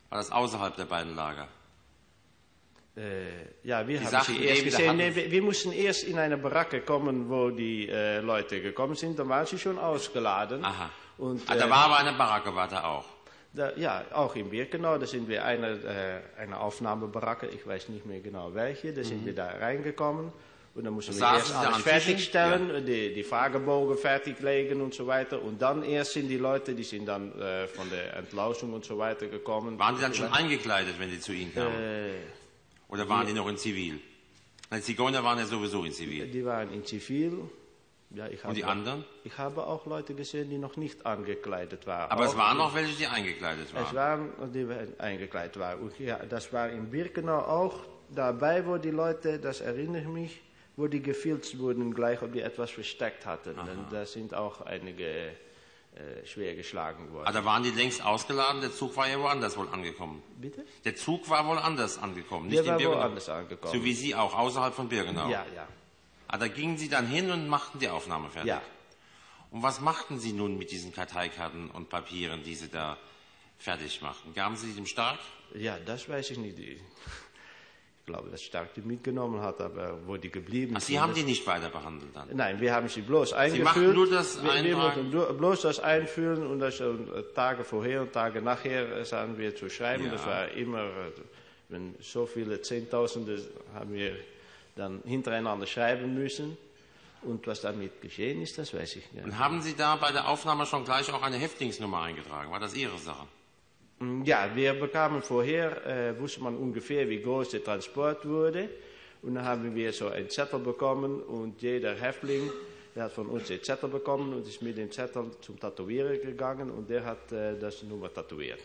War das außerhalb der beiden Lager? Äh, ja, wir Die haben sagten sie erst eben, da gesehen. hatten- Nee, wir, wir mussten erst in eine Baracke kommen, wo die äh, Leute gekommen sind. Dann waren sie schon ausgeladen. Aha. Und, Ah, da äh, war aber eine Baracke, war da auch. Da, ja, auch in Birkenau, da sind wir eine, äh, eine Aufnahmebaracke, ich weiß nicht mehr genau welche, da sind wir da reingekommen und dann mussten wir Saßen erst Sie da alles an Tischen? fertigstellen, die, die Fragebogen fertiglegen und so weiter und dann erst sind die Leute, die sind dann äh, von der Entlausung und so weiter gekommen. Waren die dann schon eingekleidet, wenn die zu Ihnen kamen? Äh, Oder waren die noch in Zivil? Nein, Zigeuner waren ja sowieso in Zivil. die waren in Zivil. Ja, ich Und die habe- anderen? Ich habe auch Leute gesehen, die noch nicht angekleidet waren. Aber auch es waren noch welche, die eingekleidet Es waren. waren, die eingekleidet waren. Und ja, das war in Birkenau auch dabei, wo die Leute, das erinnere ich mich, wo die gefilzt wurden, gleich ob die etwas versteckt hatten. Denn da sind auch einige äh, schwer geschlagen worden. Ah, da waren die längst ausgeladen, der Zug war ja woanders wohl angekommen. Bitte? Der Zug war wohl anders angekommen, nicht Der in war Birkenau. woanders angekommen. So wie Sie auch, außerhalb von Birkenau. Ja, ja. Ah, da gingen Sie dann hin und machten die Aufnahme fertig. Ja. Und was machten Sie nun mit diesen Karteikarten und Papieren, die Sie da fertig machten? Gaben Sie dem Stark? Ja, das weiß ich nicht. Ich glaube, dass Stark die mitgenommen hat, aber wo die geblieben Ach, sind. Sie haben das- die nicht weiter behandelt dann? Nein, wir haben sie bloß eingefüllt. machten nur das wir, wir Eintragen? mussten nur- bloß das einfüllen und das äh, Tage vorher und Tage nachher äh, sahen wir zu schreiben. Ja. Das war immer, äh, wenn so viele Zehntausende haben wir dann hintereinander schreiben müssen. Und was damit geschehen ist, das weiß ich nicht. Und haben Sie da bei der Aufnahme schon gleich auch eine Häftlingsnummer eingetragen? War das Ihre Sache? Ja, wir bekamen vorher, äh, wusste man ungefähr, wie groß der Transport wurde. Und dann haben wir so einen Zettel bekommen und jeder Häftling, der hat von uns den Zettel bekommen und ist mit dem Zettel zum Tätowierer gegangen und der hat äh, das Nummer tätowiert.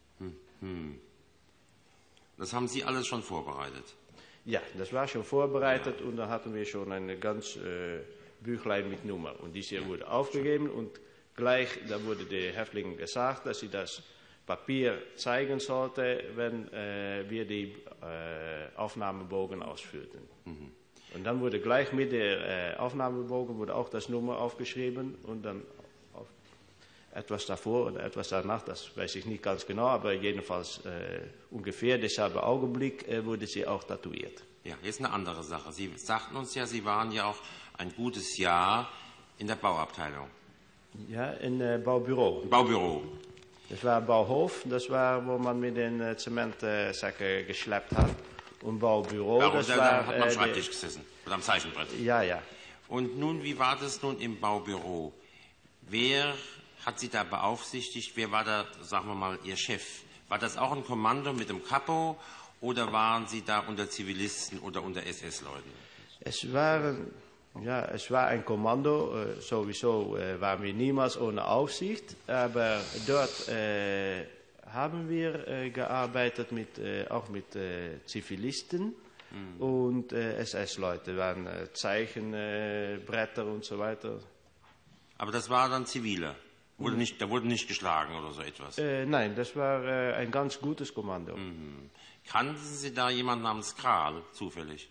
Das haben Sie alles schon vorbereitet. Ja, das war schon vorbereitet und dann hatten wir schon ein ganz äh, Büchlein mit Nummer. Und diese wurde aufgegeben und gleich, da wurde der Häftling gesagt, dass sie das Papier zeigen sollte, wenn äh, wir die äh, Aufnahmebogen ausfüllten. Und dann wurde gleich mit der äh, Aufnahmebogen wurde auch das Nummer aufgeschrieben und dann auf etwas davor oder etwas danach, das weiß ich nicht ganz genau, aber jedenfalls äh, ungefähr derselbe Augenblick äh, wurde sie auch tätowiert. Ja, jetzt eine andere Sache. Sie sagten uns ja, Sie waren ja auch ein gutes Jahr in der Bauabteilung. Ja, in äh, Baubüro. Baubüro. Das war Bauhof, das war, wo man mit den äh, Zementsäcken geschleppt hat. Und Baubüro, Darum, das da, war... da hat man am äh, Schreibtisch gesessen oder am Zeichenbrett. die- Ja, ja. Und nun, wie war das nun im Baubüro? Wer hat Sie da beaufsichtigt? Wer war da, sagen wir mal, Ihr Chef? War das auch ein Kommando mit dem Kapo oder waren Sie da unter Zivilisten oder unter S S-Leuten? Es, waren, ja, es war ein Kommando, äh, sowieso äh, waren wir niemals ohne Aufsicht, aber dort äh, haben wir äh, gearbeitet mit, äh, auch mit äh, Zivilisten und äh, S S-Leute, waren äh, Zeichenbretter äh, Bretter und so weiter. Aber das war dann Zivile. Wurde nicht, da wurde nicht geschlagen oder so etwas. Äh, nein, das war äh, ein ganz gutes Kommando. Kannten Sie da jemanden namens Kral zufällig?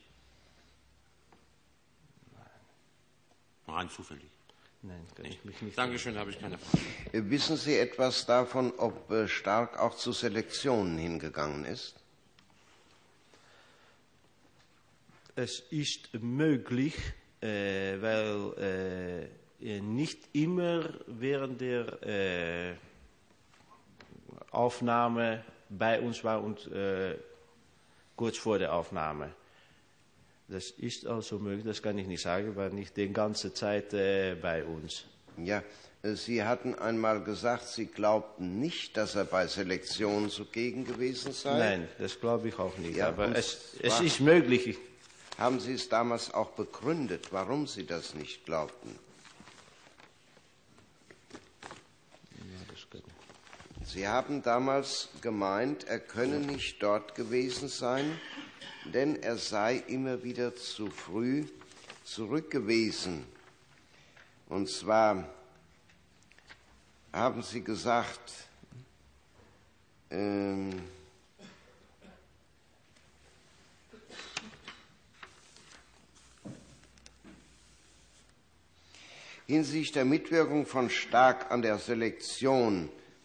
Nein. Rein zufällig. Nein, kann ich mich nicht. Dankeschön, habe ich keine Frage. Wissen Sie etwas davon, ob äh, Stark auch zu Selektionen hingegangen ist? Es ist möglich, äh, weil äh, nicht immer während der äh, Aufnahme bei uns war und äh, kurz vor der Aufnahme. Das ist also möglich, das kann ich nicht sagen, war nicht die ganze Zeit äh, bei uns. Ja, äh, Sie hatten einmal gesagt, Sie glaubten nicht, dass er bei Selektionen zugegen gewesen sei. Nein, das glaube ich auch nicht. Ja, aber und es, es zwar- ist möglich. Haben Sie es damals auch begründet, warum Sie das nicht glaubten? Sie haben damals gemeint, er könne nicht dort gewesen sein, denn er sei immer wieder zu früh zurück gewesen. Und zwar haben Sie gesagt, ähm, hinsichtlich der Mitwirkung von Stark an der Selektion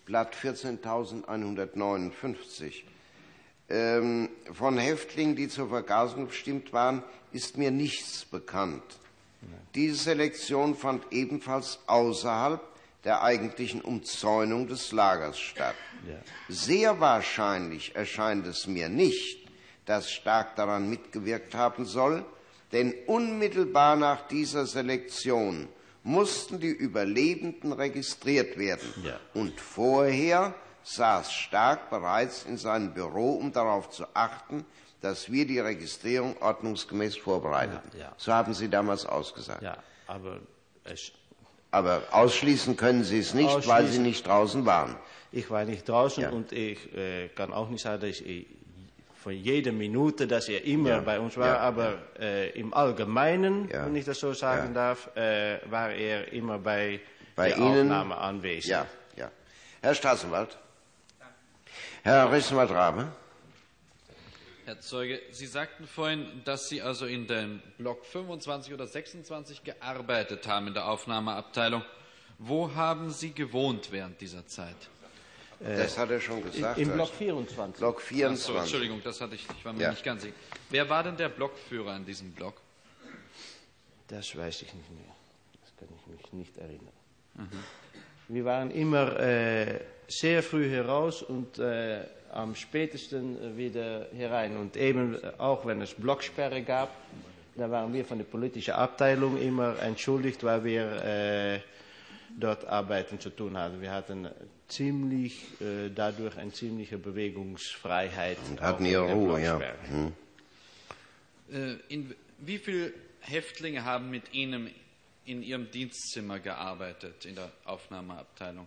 Blatt vierzehntausendeinhundertneunundfünfzig. Ähm, von Häftlingen, die zur Vergasung bestimmt waren, ist mir nichts bekannt. Diese Selektion fand ebenfalls außerhalb der eigentlichen Umzäunung des Lagers statt. Ja. Sehr wahrscheinlich erscheint es mir nicht, dass Stark daran mitgewirkt haben soll, denn unmittelbar nach dieser Selektion mussten die Überlebenden registriert werden. Ja. Und vorher saß Stark bereits in seinem Büro, um darauf zu achten, dass wir die Registrierung ordnungsgemäß vorbereiteten. Ja, ja. So haben Sie damals ausgesagt. Ja, aber es, Aber ausschließen können Sie es nicht, weil Sie nicht draußen waren. ich war nicht draußen Ja. und ich äh, kann auch nicht sagen, dass ich von jeder Minute, dass er immer Ja. bei uns war, Ja. aber äh, im Allgemeinen, Ja. wenn ich das so sagen Ja. darf, äh, war er immer bei, Bei der Ihnen? Aufnahme anwesend. Ja, ja. Herr Staatsanwalt. Herr Rechtsanwalt-Rabe. Herr Zeuge, Sie sagten vorhin, dass Sie also in dem Block fünfundzwanzig oder sechsundzwanzig gearbeitet haben in der Aufnahmeabteilung. Wo haben Sie gewohnt während dieser Zeit? Das hat er schon gesagt. Im Herr Block vierundzwanzig. Block Ach so, vierundzwanzig. Entschuldigung, das hatte ich, ich war mir Ja. nicht ganz sicher. Wer war denn der Blockführer in diesem Block? Das weiß ich nicht mehr. Das kann ich mich nicht erinnern. Wir waren immer äh, sehr früh heraus und äh, am spätesten wieder herein. Und eben äh, auch wenn es Blocksperre gab, da waren wir von der politischen Abteilung immer entschuldigt, weil wir äh, dort Arbeiten zu tun hatten. Wir hatten ziemlich, äh, dadurch eine ziemliche Bewegungsfreiheit. Und hatten auch ihre in der Ruhe, ja. Blocksperre. Hm. Äh, in, wie viele Häftlinge haben mit Ihnen in Ihrem Dienstzimmer gearbeitet, in der Aufnahmeabteilung?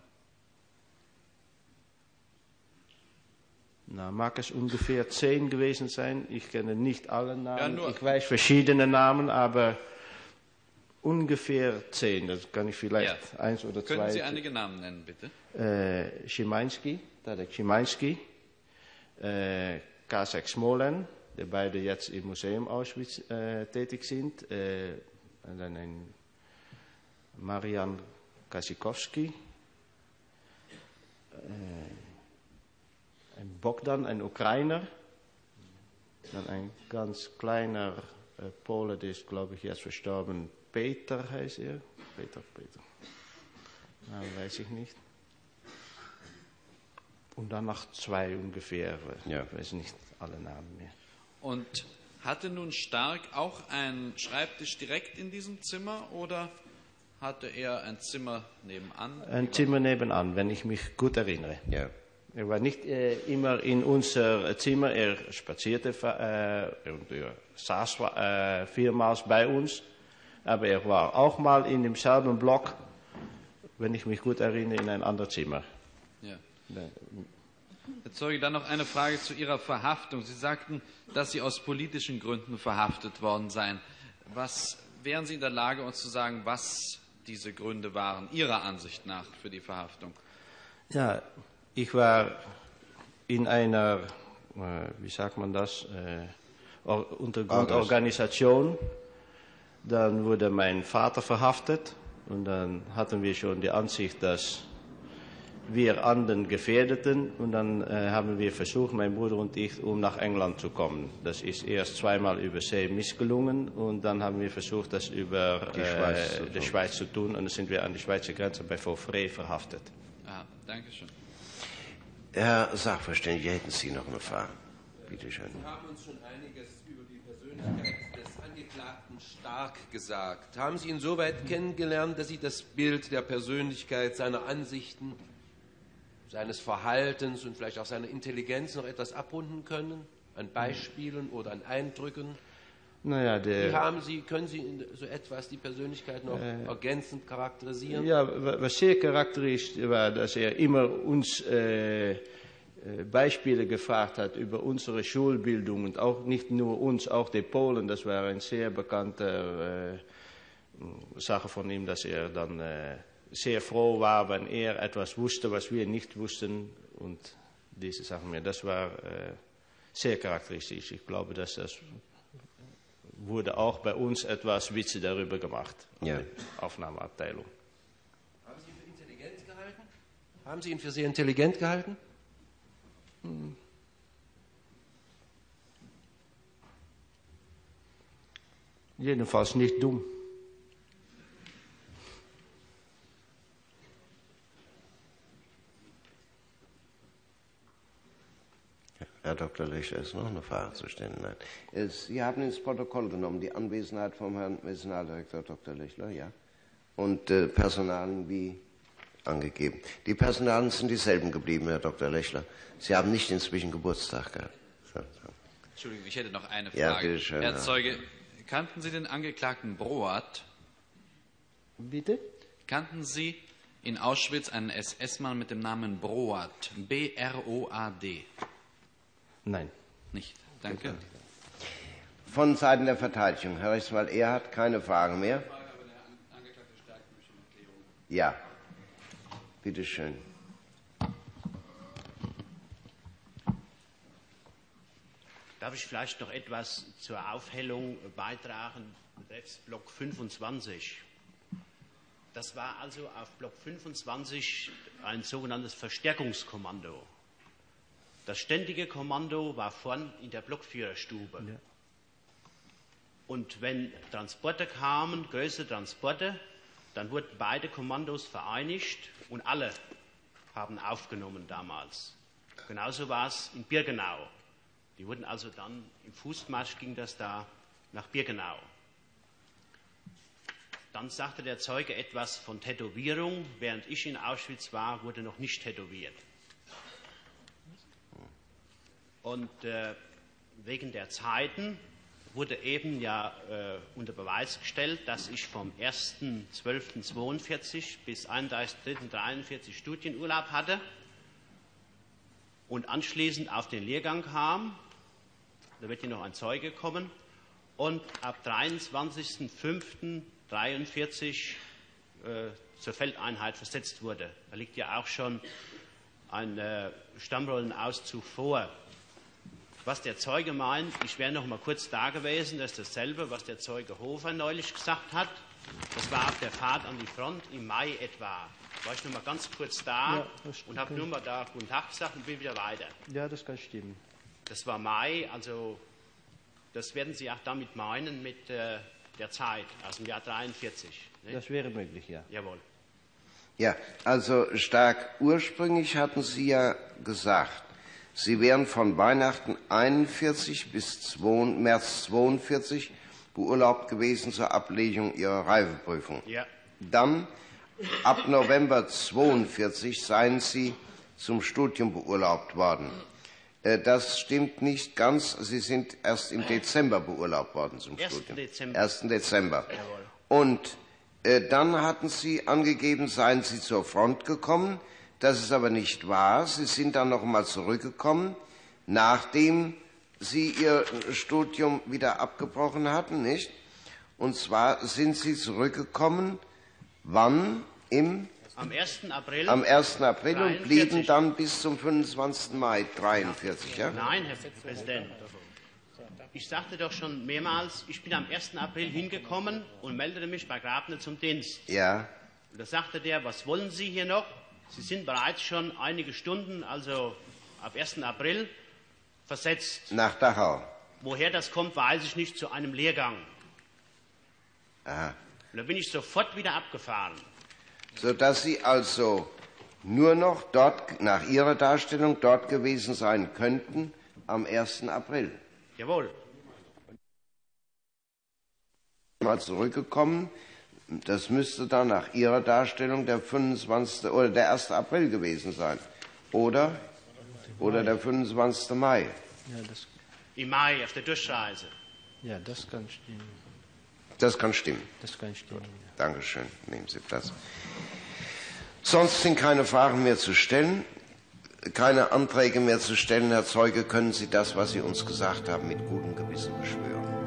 Na, mag es ungefähr zehn gewesen sein. Ich kenne nicht alle Namen. Ja, nur- ich weiß verschiedene Namen, aber ungefähr zehn. Das kann ich vielleicht Ja. eins oder zwei. Können Sie einige Namen nennen, bitte? Äh, Szymański, Tadek Szymański, äh, Kasek Smolen, die beide jetzt im Museum Auschwitz äh, tätig sind. Äh, und dann ein Marian Kasikowski, äh, ein Bogdan, ein Ukrainer, dann ein ganz kleiner äh, Pole, der ist, glaube ich, jetzt verstorben. Peter heißt er. Peter, Peter. Na, weiß ich nicht. Und dann noch zwei ungefähr. Ja. Ich weiß nicht alle Namen mehr. Und hatte nun Stark auch einen Schreibtisch direkt in diesem Zimmer oder hatte er ein Zimmer nebenan? Ein Zimmer nebenan, wenn ich mich gut erinnere. Ja. Er war nicht äh, immer in unser Zimmer, er spazierte äh, und er saß äh, vielmals bei uns, aber er war auch mal in demselben Block, wenn ich mich gut erinnere, in ein anderes Zimmer. Ja. Da, Herr Zeuge, dann noch eine Frage zu Ihrer Verhaftung. Sie sagten, dass Sie aus politischen Gründen verhaftet worden seien. Was wären Sie in der Lage, uns zu sagen, was diese Gründe waren, Ihrer Ansicht nach, für die Verhaftung? ja, ich war in einer, äh, wie sagt man das, äh, Or- Untergrundorganisation. Dann wurde mein Vater verhaftet und dann hatten wir schon die Ansicht, dass wir anderen gefährdeten und dann äh, haben wir versucht, mein Bruder und ich, um nach England zu kommen. Das ist erst zweimal über See missgelungen und dann haben wir versucht, das über Die Schweiz zu äh, die tun. Schweiz zu tun und dann sind wir an die Schweizer Grenze bei Vauvray verhaftet. Ah, danke schön. Herr Sachverständiger, hätten Sie noch eine Frage? Bitte schön. Sie haben uns schon einiges über die Persönlichkeit des Angeklagten Stark gesagt. Haben Sie ihn so weit kennengelernt, dass Sie das Bild der Persönlichkeit, seiner Ansichten, seines Verhaltens und vielleicht auch seiner Intelligenz noch etwas abrunden können? An Beispielen oder an Eindrücken? Naja, Wie der, haben Sie, können Sie in so etwas die Persönlichkeit noch ergänzend charakterisieren? ja, wa- was sehr charakteristisch war, dass er immer uns äh, äh, Beispiele gefragt hat über unsere Schulbildung und auch nicht nur uns, auch die Polen. Das war eine sehr bekannte äh, Sache von ihm, dass er dann äh, sehr froh war, wenn er etwas wusste, was wir nicht wussten und diese Sachen mehr. Das war äh, sehr charakteristisch. Ich glaube, dass das wurde auch bei uns etwas Witze darüber gemacht. Ja. Die Aufnahmeabteilung. Haben Sie für intelligent gehalten? Haben Sie ihn für sehr intelligent gehalten? Hm. Jedenfalls nicht dumm. Herr Doktor Lechler, ist noch eine Frage zu stellen? Nein. Es, Sie haben ins Protokoll genommen die Anwesenheit vom Herrn Medizinaldirektor Doktor Lechler, ja? Und äh, Personalien wie angegeben. Die Personalien sind dieselben geblieben, Herr Doktor Lechler. Sie haben nicht inzwischen Geburtstag gehabt. So, so. Entschuldigung, ich hätte noch eine Frage. Ja, bitte schön, Herr ja. Zeuge, kannten Sie den Angeklagten Broad? Bitte? Kannten Sie in Auschwitz einen S S-Mann mit dem Namen Broad? B R O A D. Nein. Nicht. Danke. Von Seiten der Verteidigung, Herr Rechtsanwalt Erhardt, keine Fragen mehr? Ja. Bitte schön. Darf ich vielleicht noch etwas zur Aufhellung beitragen betreffs Block fünfundzwanzig? Das war also auf Block fünfundzwanzig ein sogenanntes Verstärkungskommando. Das ständige Kommando war vorn in der Blockführerstube. Ja. Und wenn Transporte kamen, größere Transporte, dann wurden beide Kommandos vereinigt und alle haben aufgenommen damals. Genauso war es in Birkenau. Die wurden also dann, im Fußmarsch ging das da nach Birkenau. Dann sagte der Zeuge etwas von Tätowierung. Während ich in Auschwitz war, wurde noch nicht tätowiert. Und äh, wegen der Zeiten wurde eben ja äh, unter Beweis gestellt, dass ich vom ersten zwölften zweiundvierzig bis einunddreißigsten dritten dreiundvierzig Studienurlaub hatte und anschließend auf den Lehrgang kam. Da wird hier noch ein Zeuge kommen. Und ab dreiundzwanzigsten fünften dreiundvierzig äh, zur Feldeinheit versetzt wurde. Da liegt ja auch schon ein äh, Stammrollenauszug vor. Was der Zeuge meint, ich wäre noch mal kurz da gewesen, das ist dasselbe, was der Zeuge Hofer neulich gesagt hat. Das war auf der Fahrt an die Front im Mai etwa. War ich noch mal ganz kurz da Ja, und habe nur mal da Guten Tag gesagt und bin wieder weiter. Ja, das kann stimmen. Das war Mai, also das werden Sie auch damit meinen mit äh, der Zeit aus dem Jahr dreiundvierzig. Nicht? Das wäre möglich, ja. Jawohl. Ja, also Stark, ursprünglich hatten Sie ja gesagt, Sie wären von Weihnachten einundvierzig bis März zweiundvierzig beurlaubt gewesen zur Ablegung Ihrer Reifeprüfung. Ja. Dann ab November zweiundvierzig seien Sie zum Studium beurlaubt worden. Das stimmt nicht ganz. Sie sind erst im Dezember beurlaubt worden zum Studium. Dezember. ersten Dezember. Jawohl. Und äh, dann hatten Sie angegeben, seien Sie zur Front gekommen. Das ist aber nicht wahr. Sie sind dann noch einmal zurückgekommen, nachdem Sie Ihr Studium wieder abgebrochen hatten, nicht? Und zwar sind Sie zurückgekommen, wann? Im Am ersten April. Am ersten April dreiundvierzig. Und blieben dann bis zum fünfundzwanzigsten Mai dreiundvierzig, ja? Nein, Herr Präsident. Ich sagte doch schon mehrmals, ich bin am ersten April hingekommen und meldete mich bei Grabner zum Dienst. Ja. Und da sagte der, was wollen Sie hier noch? Sie sind bereits schon einige Stunden, also ab ersten April, versetzt. Nach Dachau. Woher das kommt, weiß ich nicht, zu einem Lehrgang. Aha. Und da bin ich sofort wieder abgefahren. Sodass Sie also nur noch dort, nach Ihrer Darstellung, dort gewesen sein könnten am ersten April. Jawohl. Mal zurückgekommen, das müsste dann nach Ihrer Darstellung der fünfundzwanzigste oder der erste April gewesen sein. Oder? Oder der fünfundzwanzigste Mai. Ja, das, Im Mai auf der Durchreise. ja, das kann stimmen. Das kann stimmen. Das kann stimmen. Ja. Dankeschön. Nehmen Sie Platz. Sonst sind keine Fragen mehr zu stellen, keine Anträge mehr zu stellen. Herr Zeuge, können Sie das, was Sie uns gesagt haben, mit gutem Gewissen beschwören?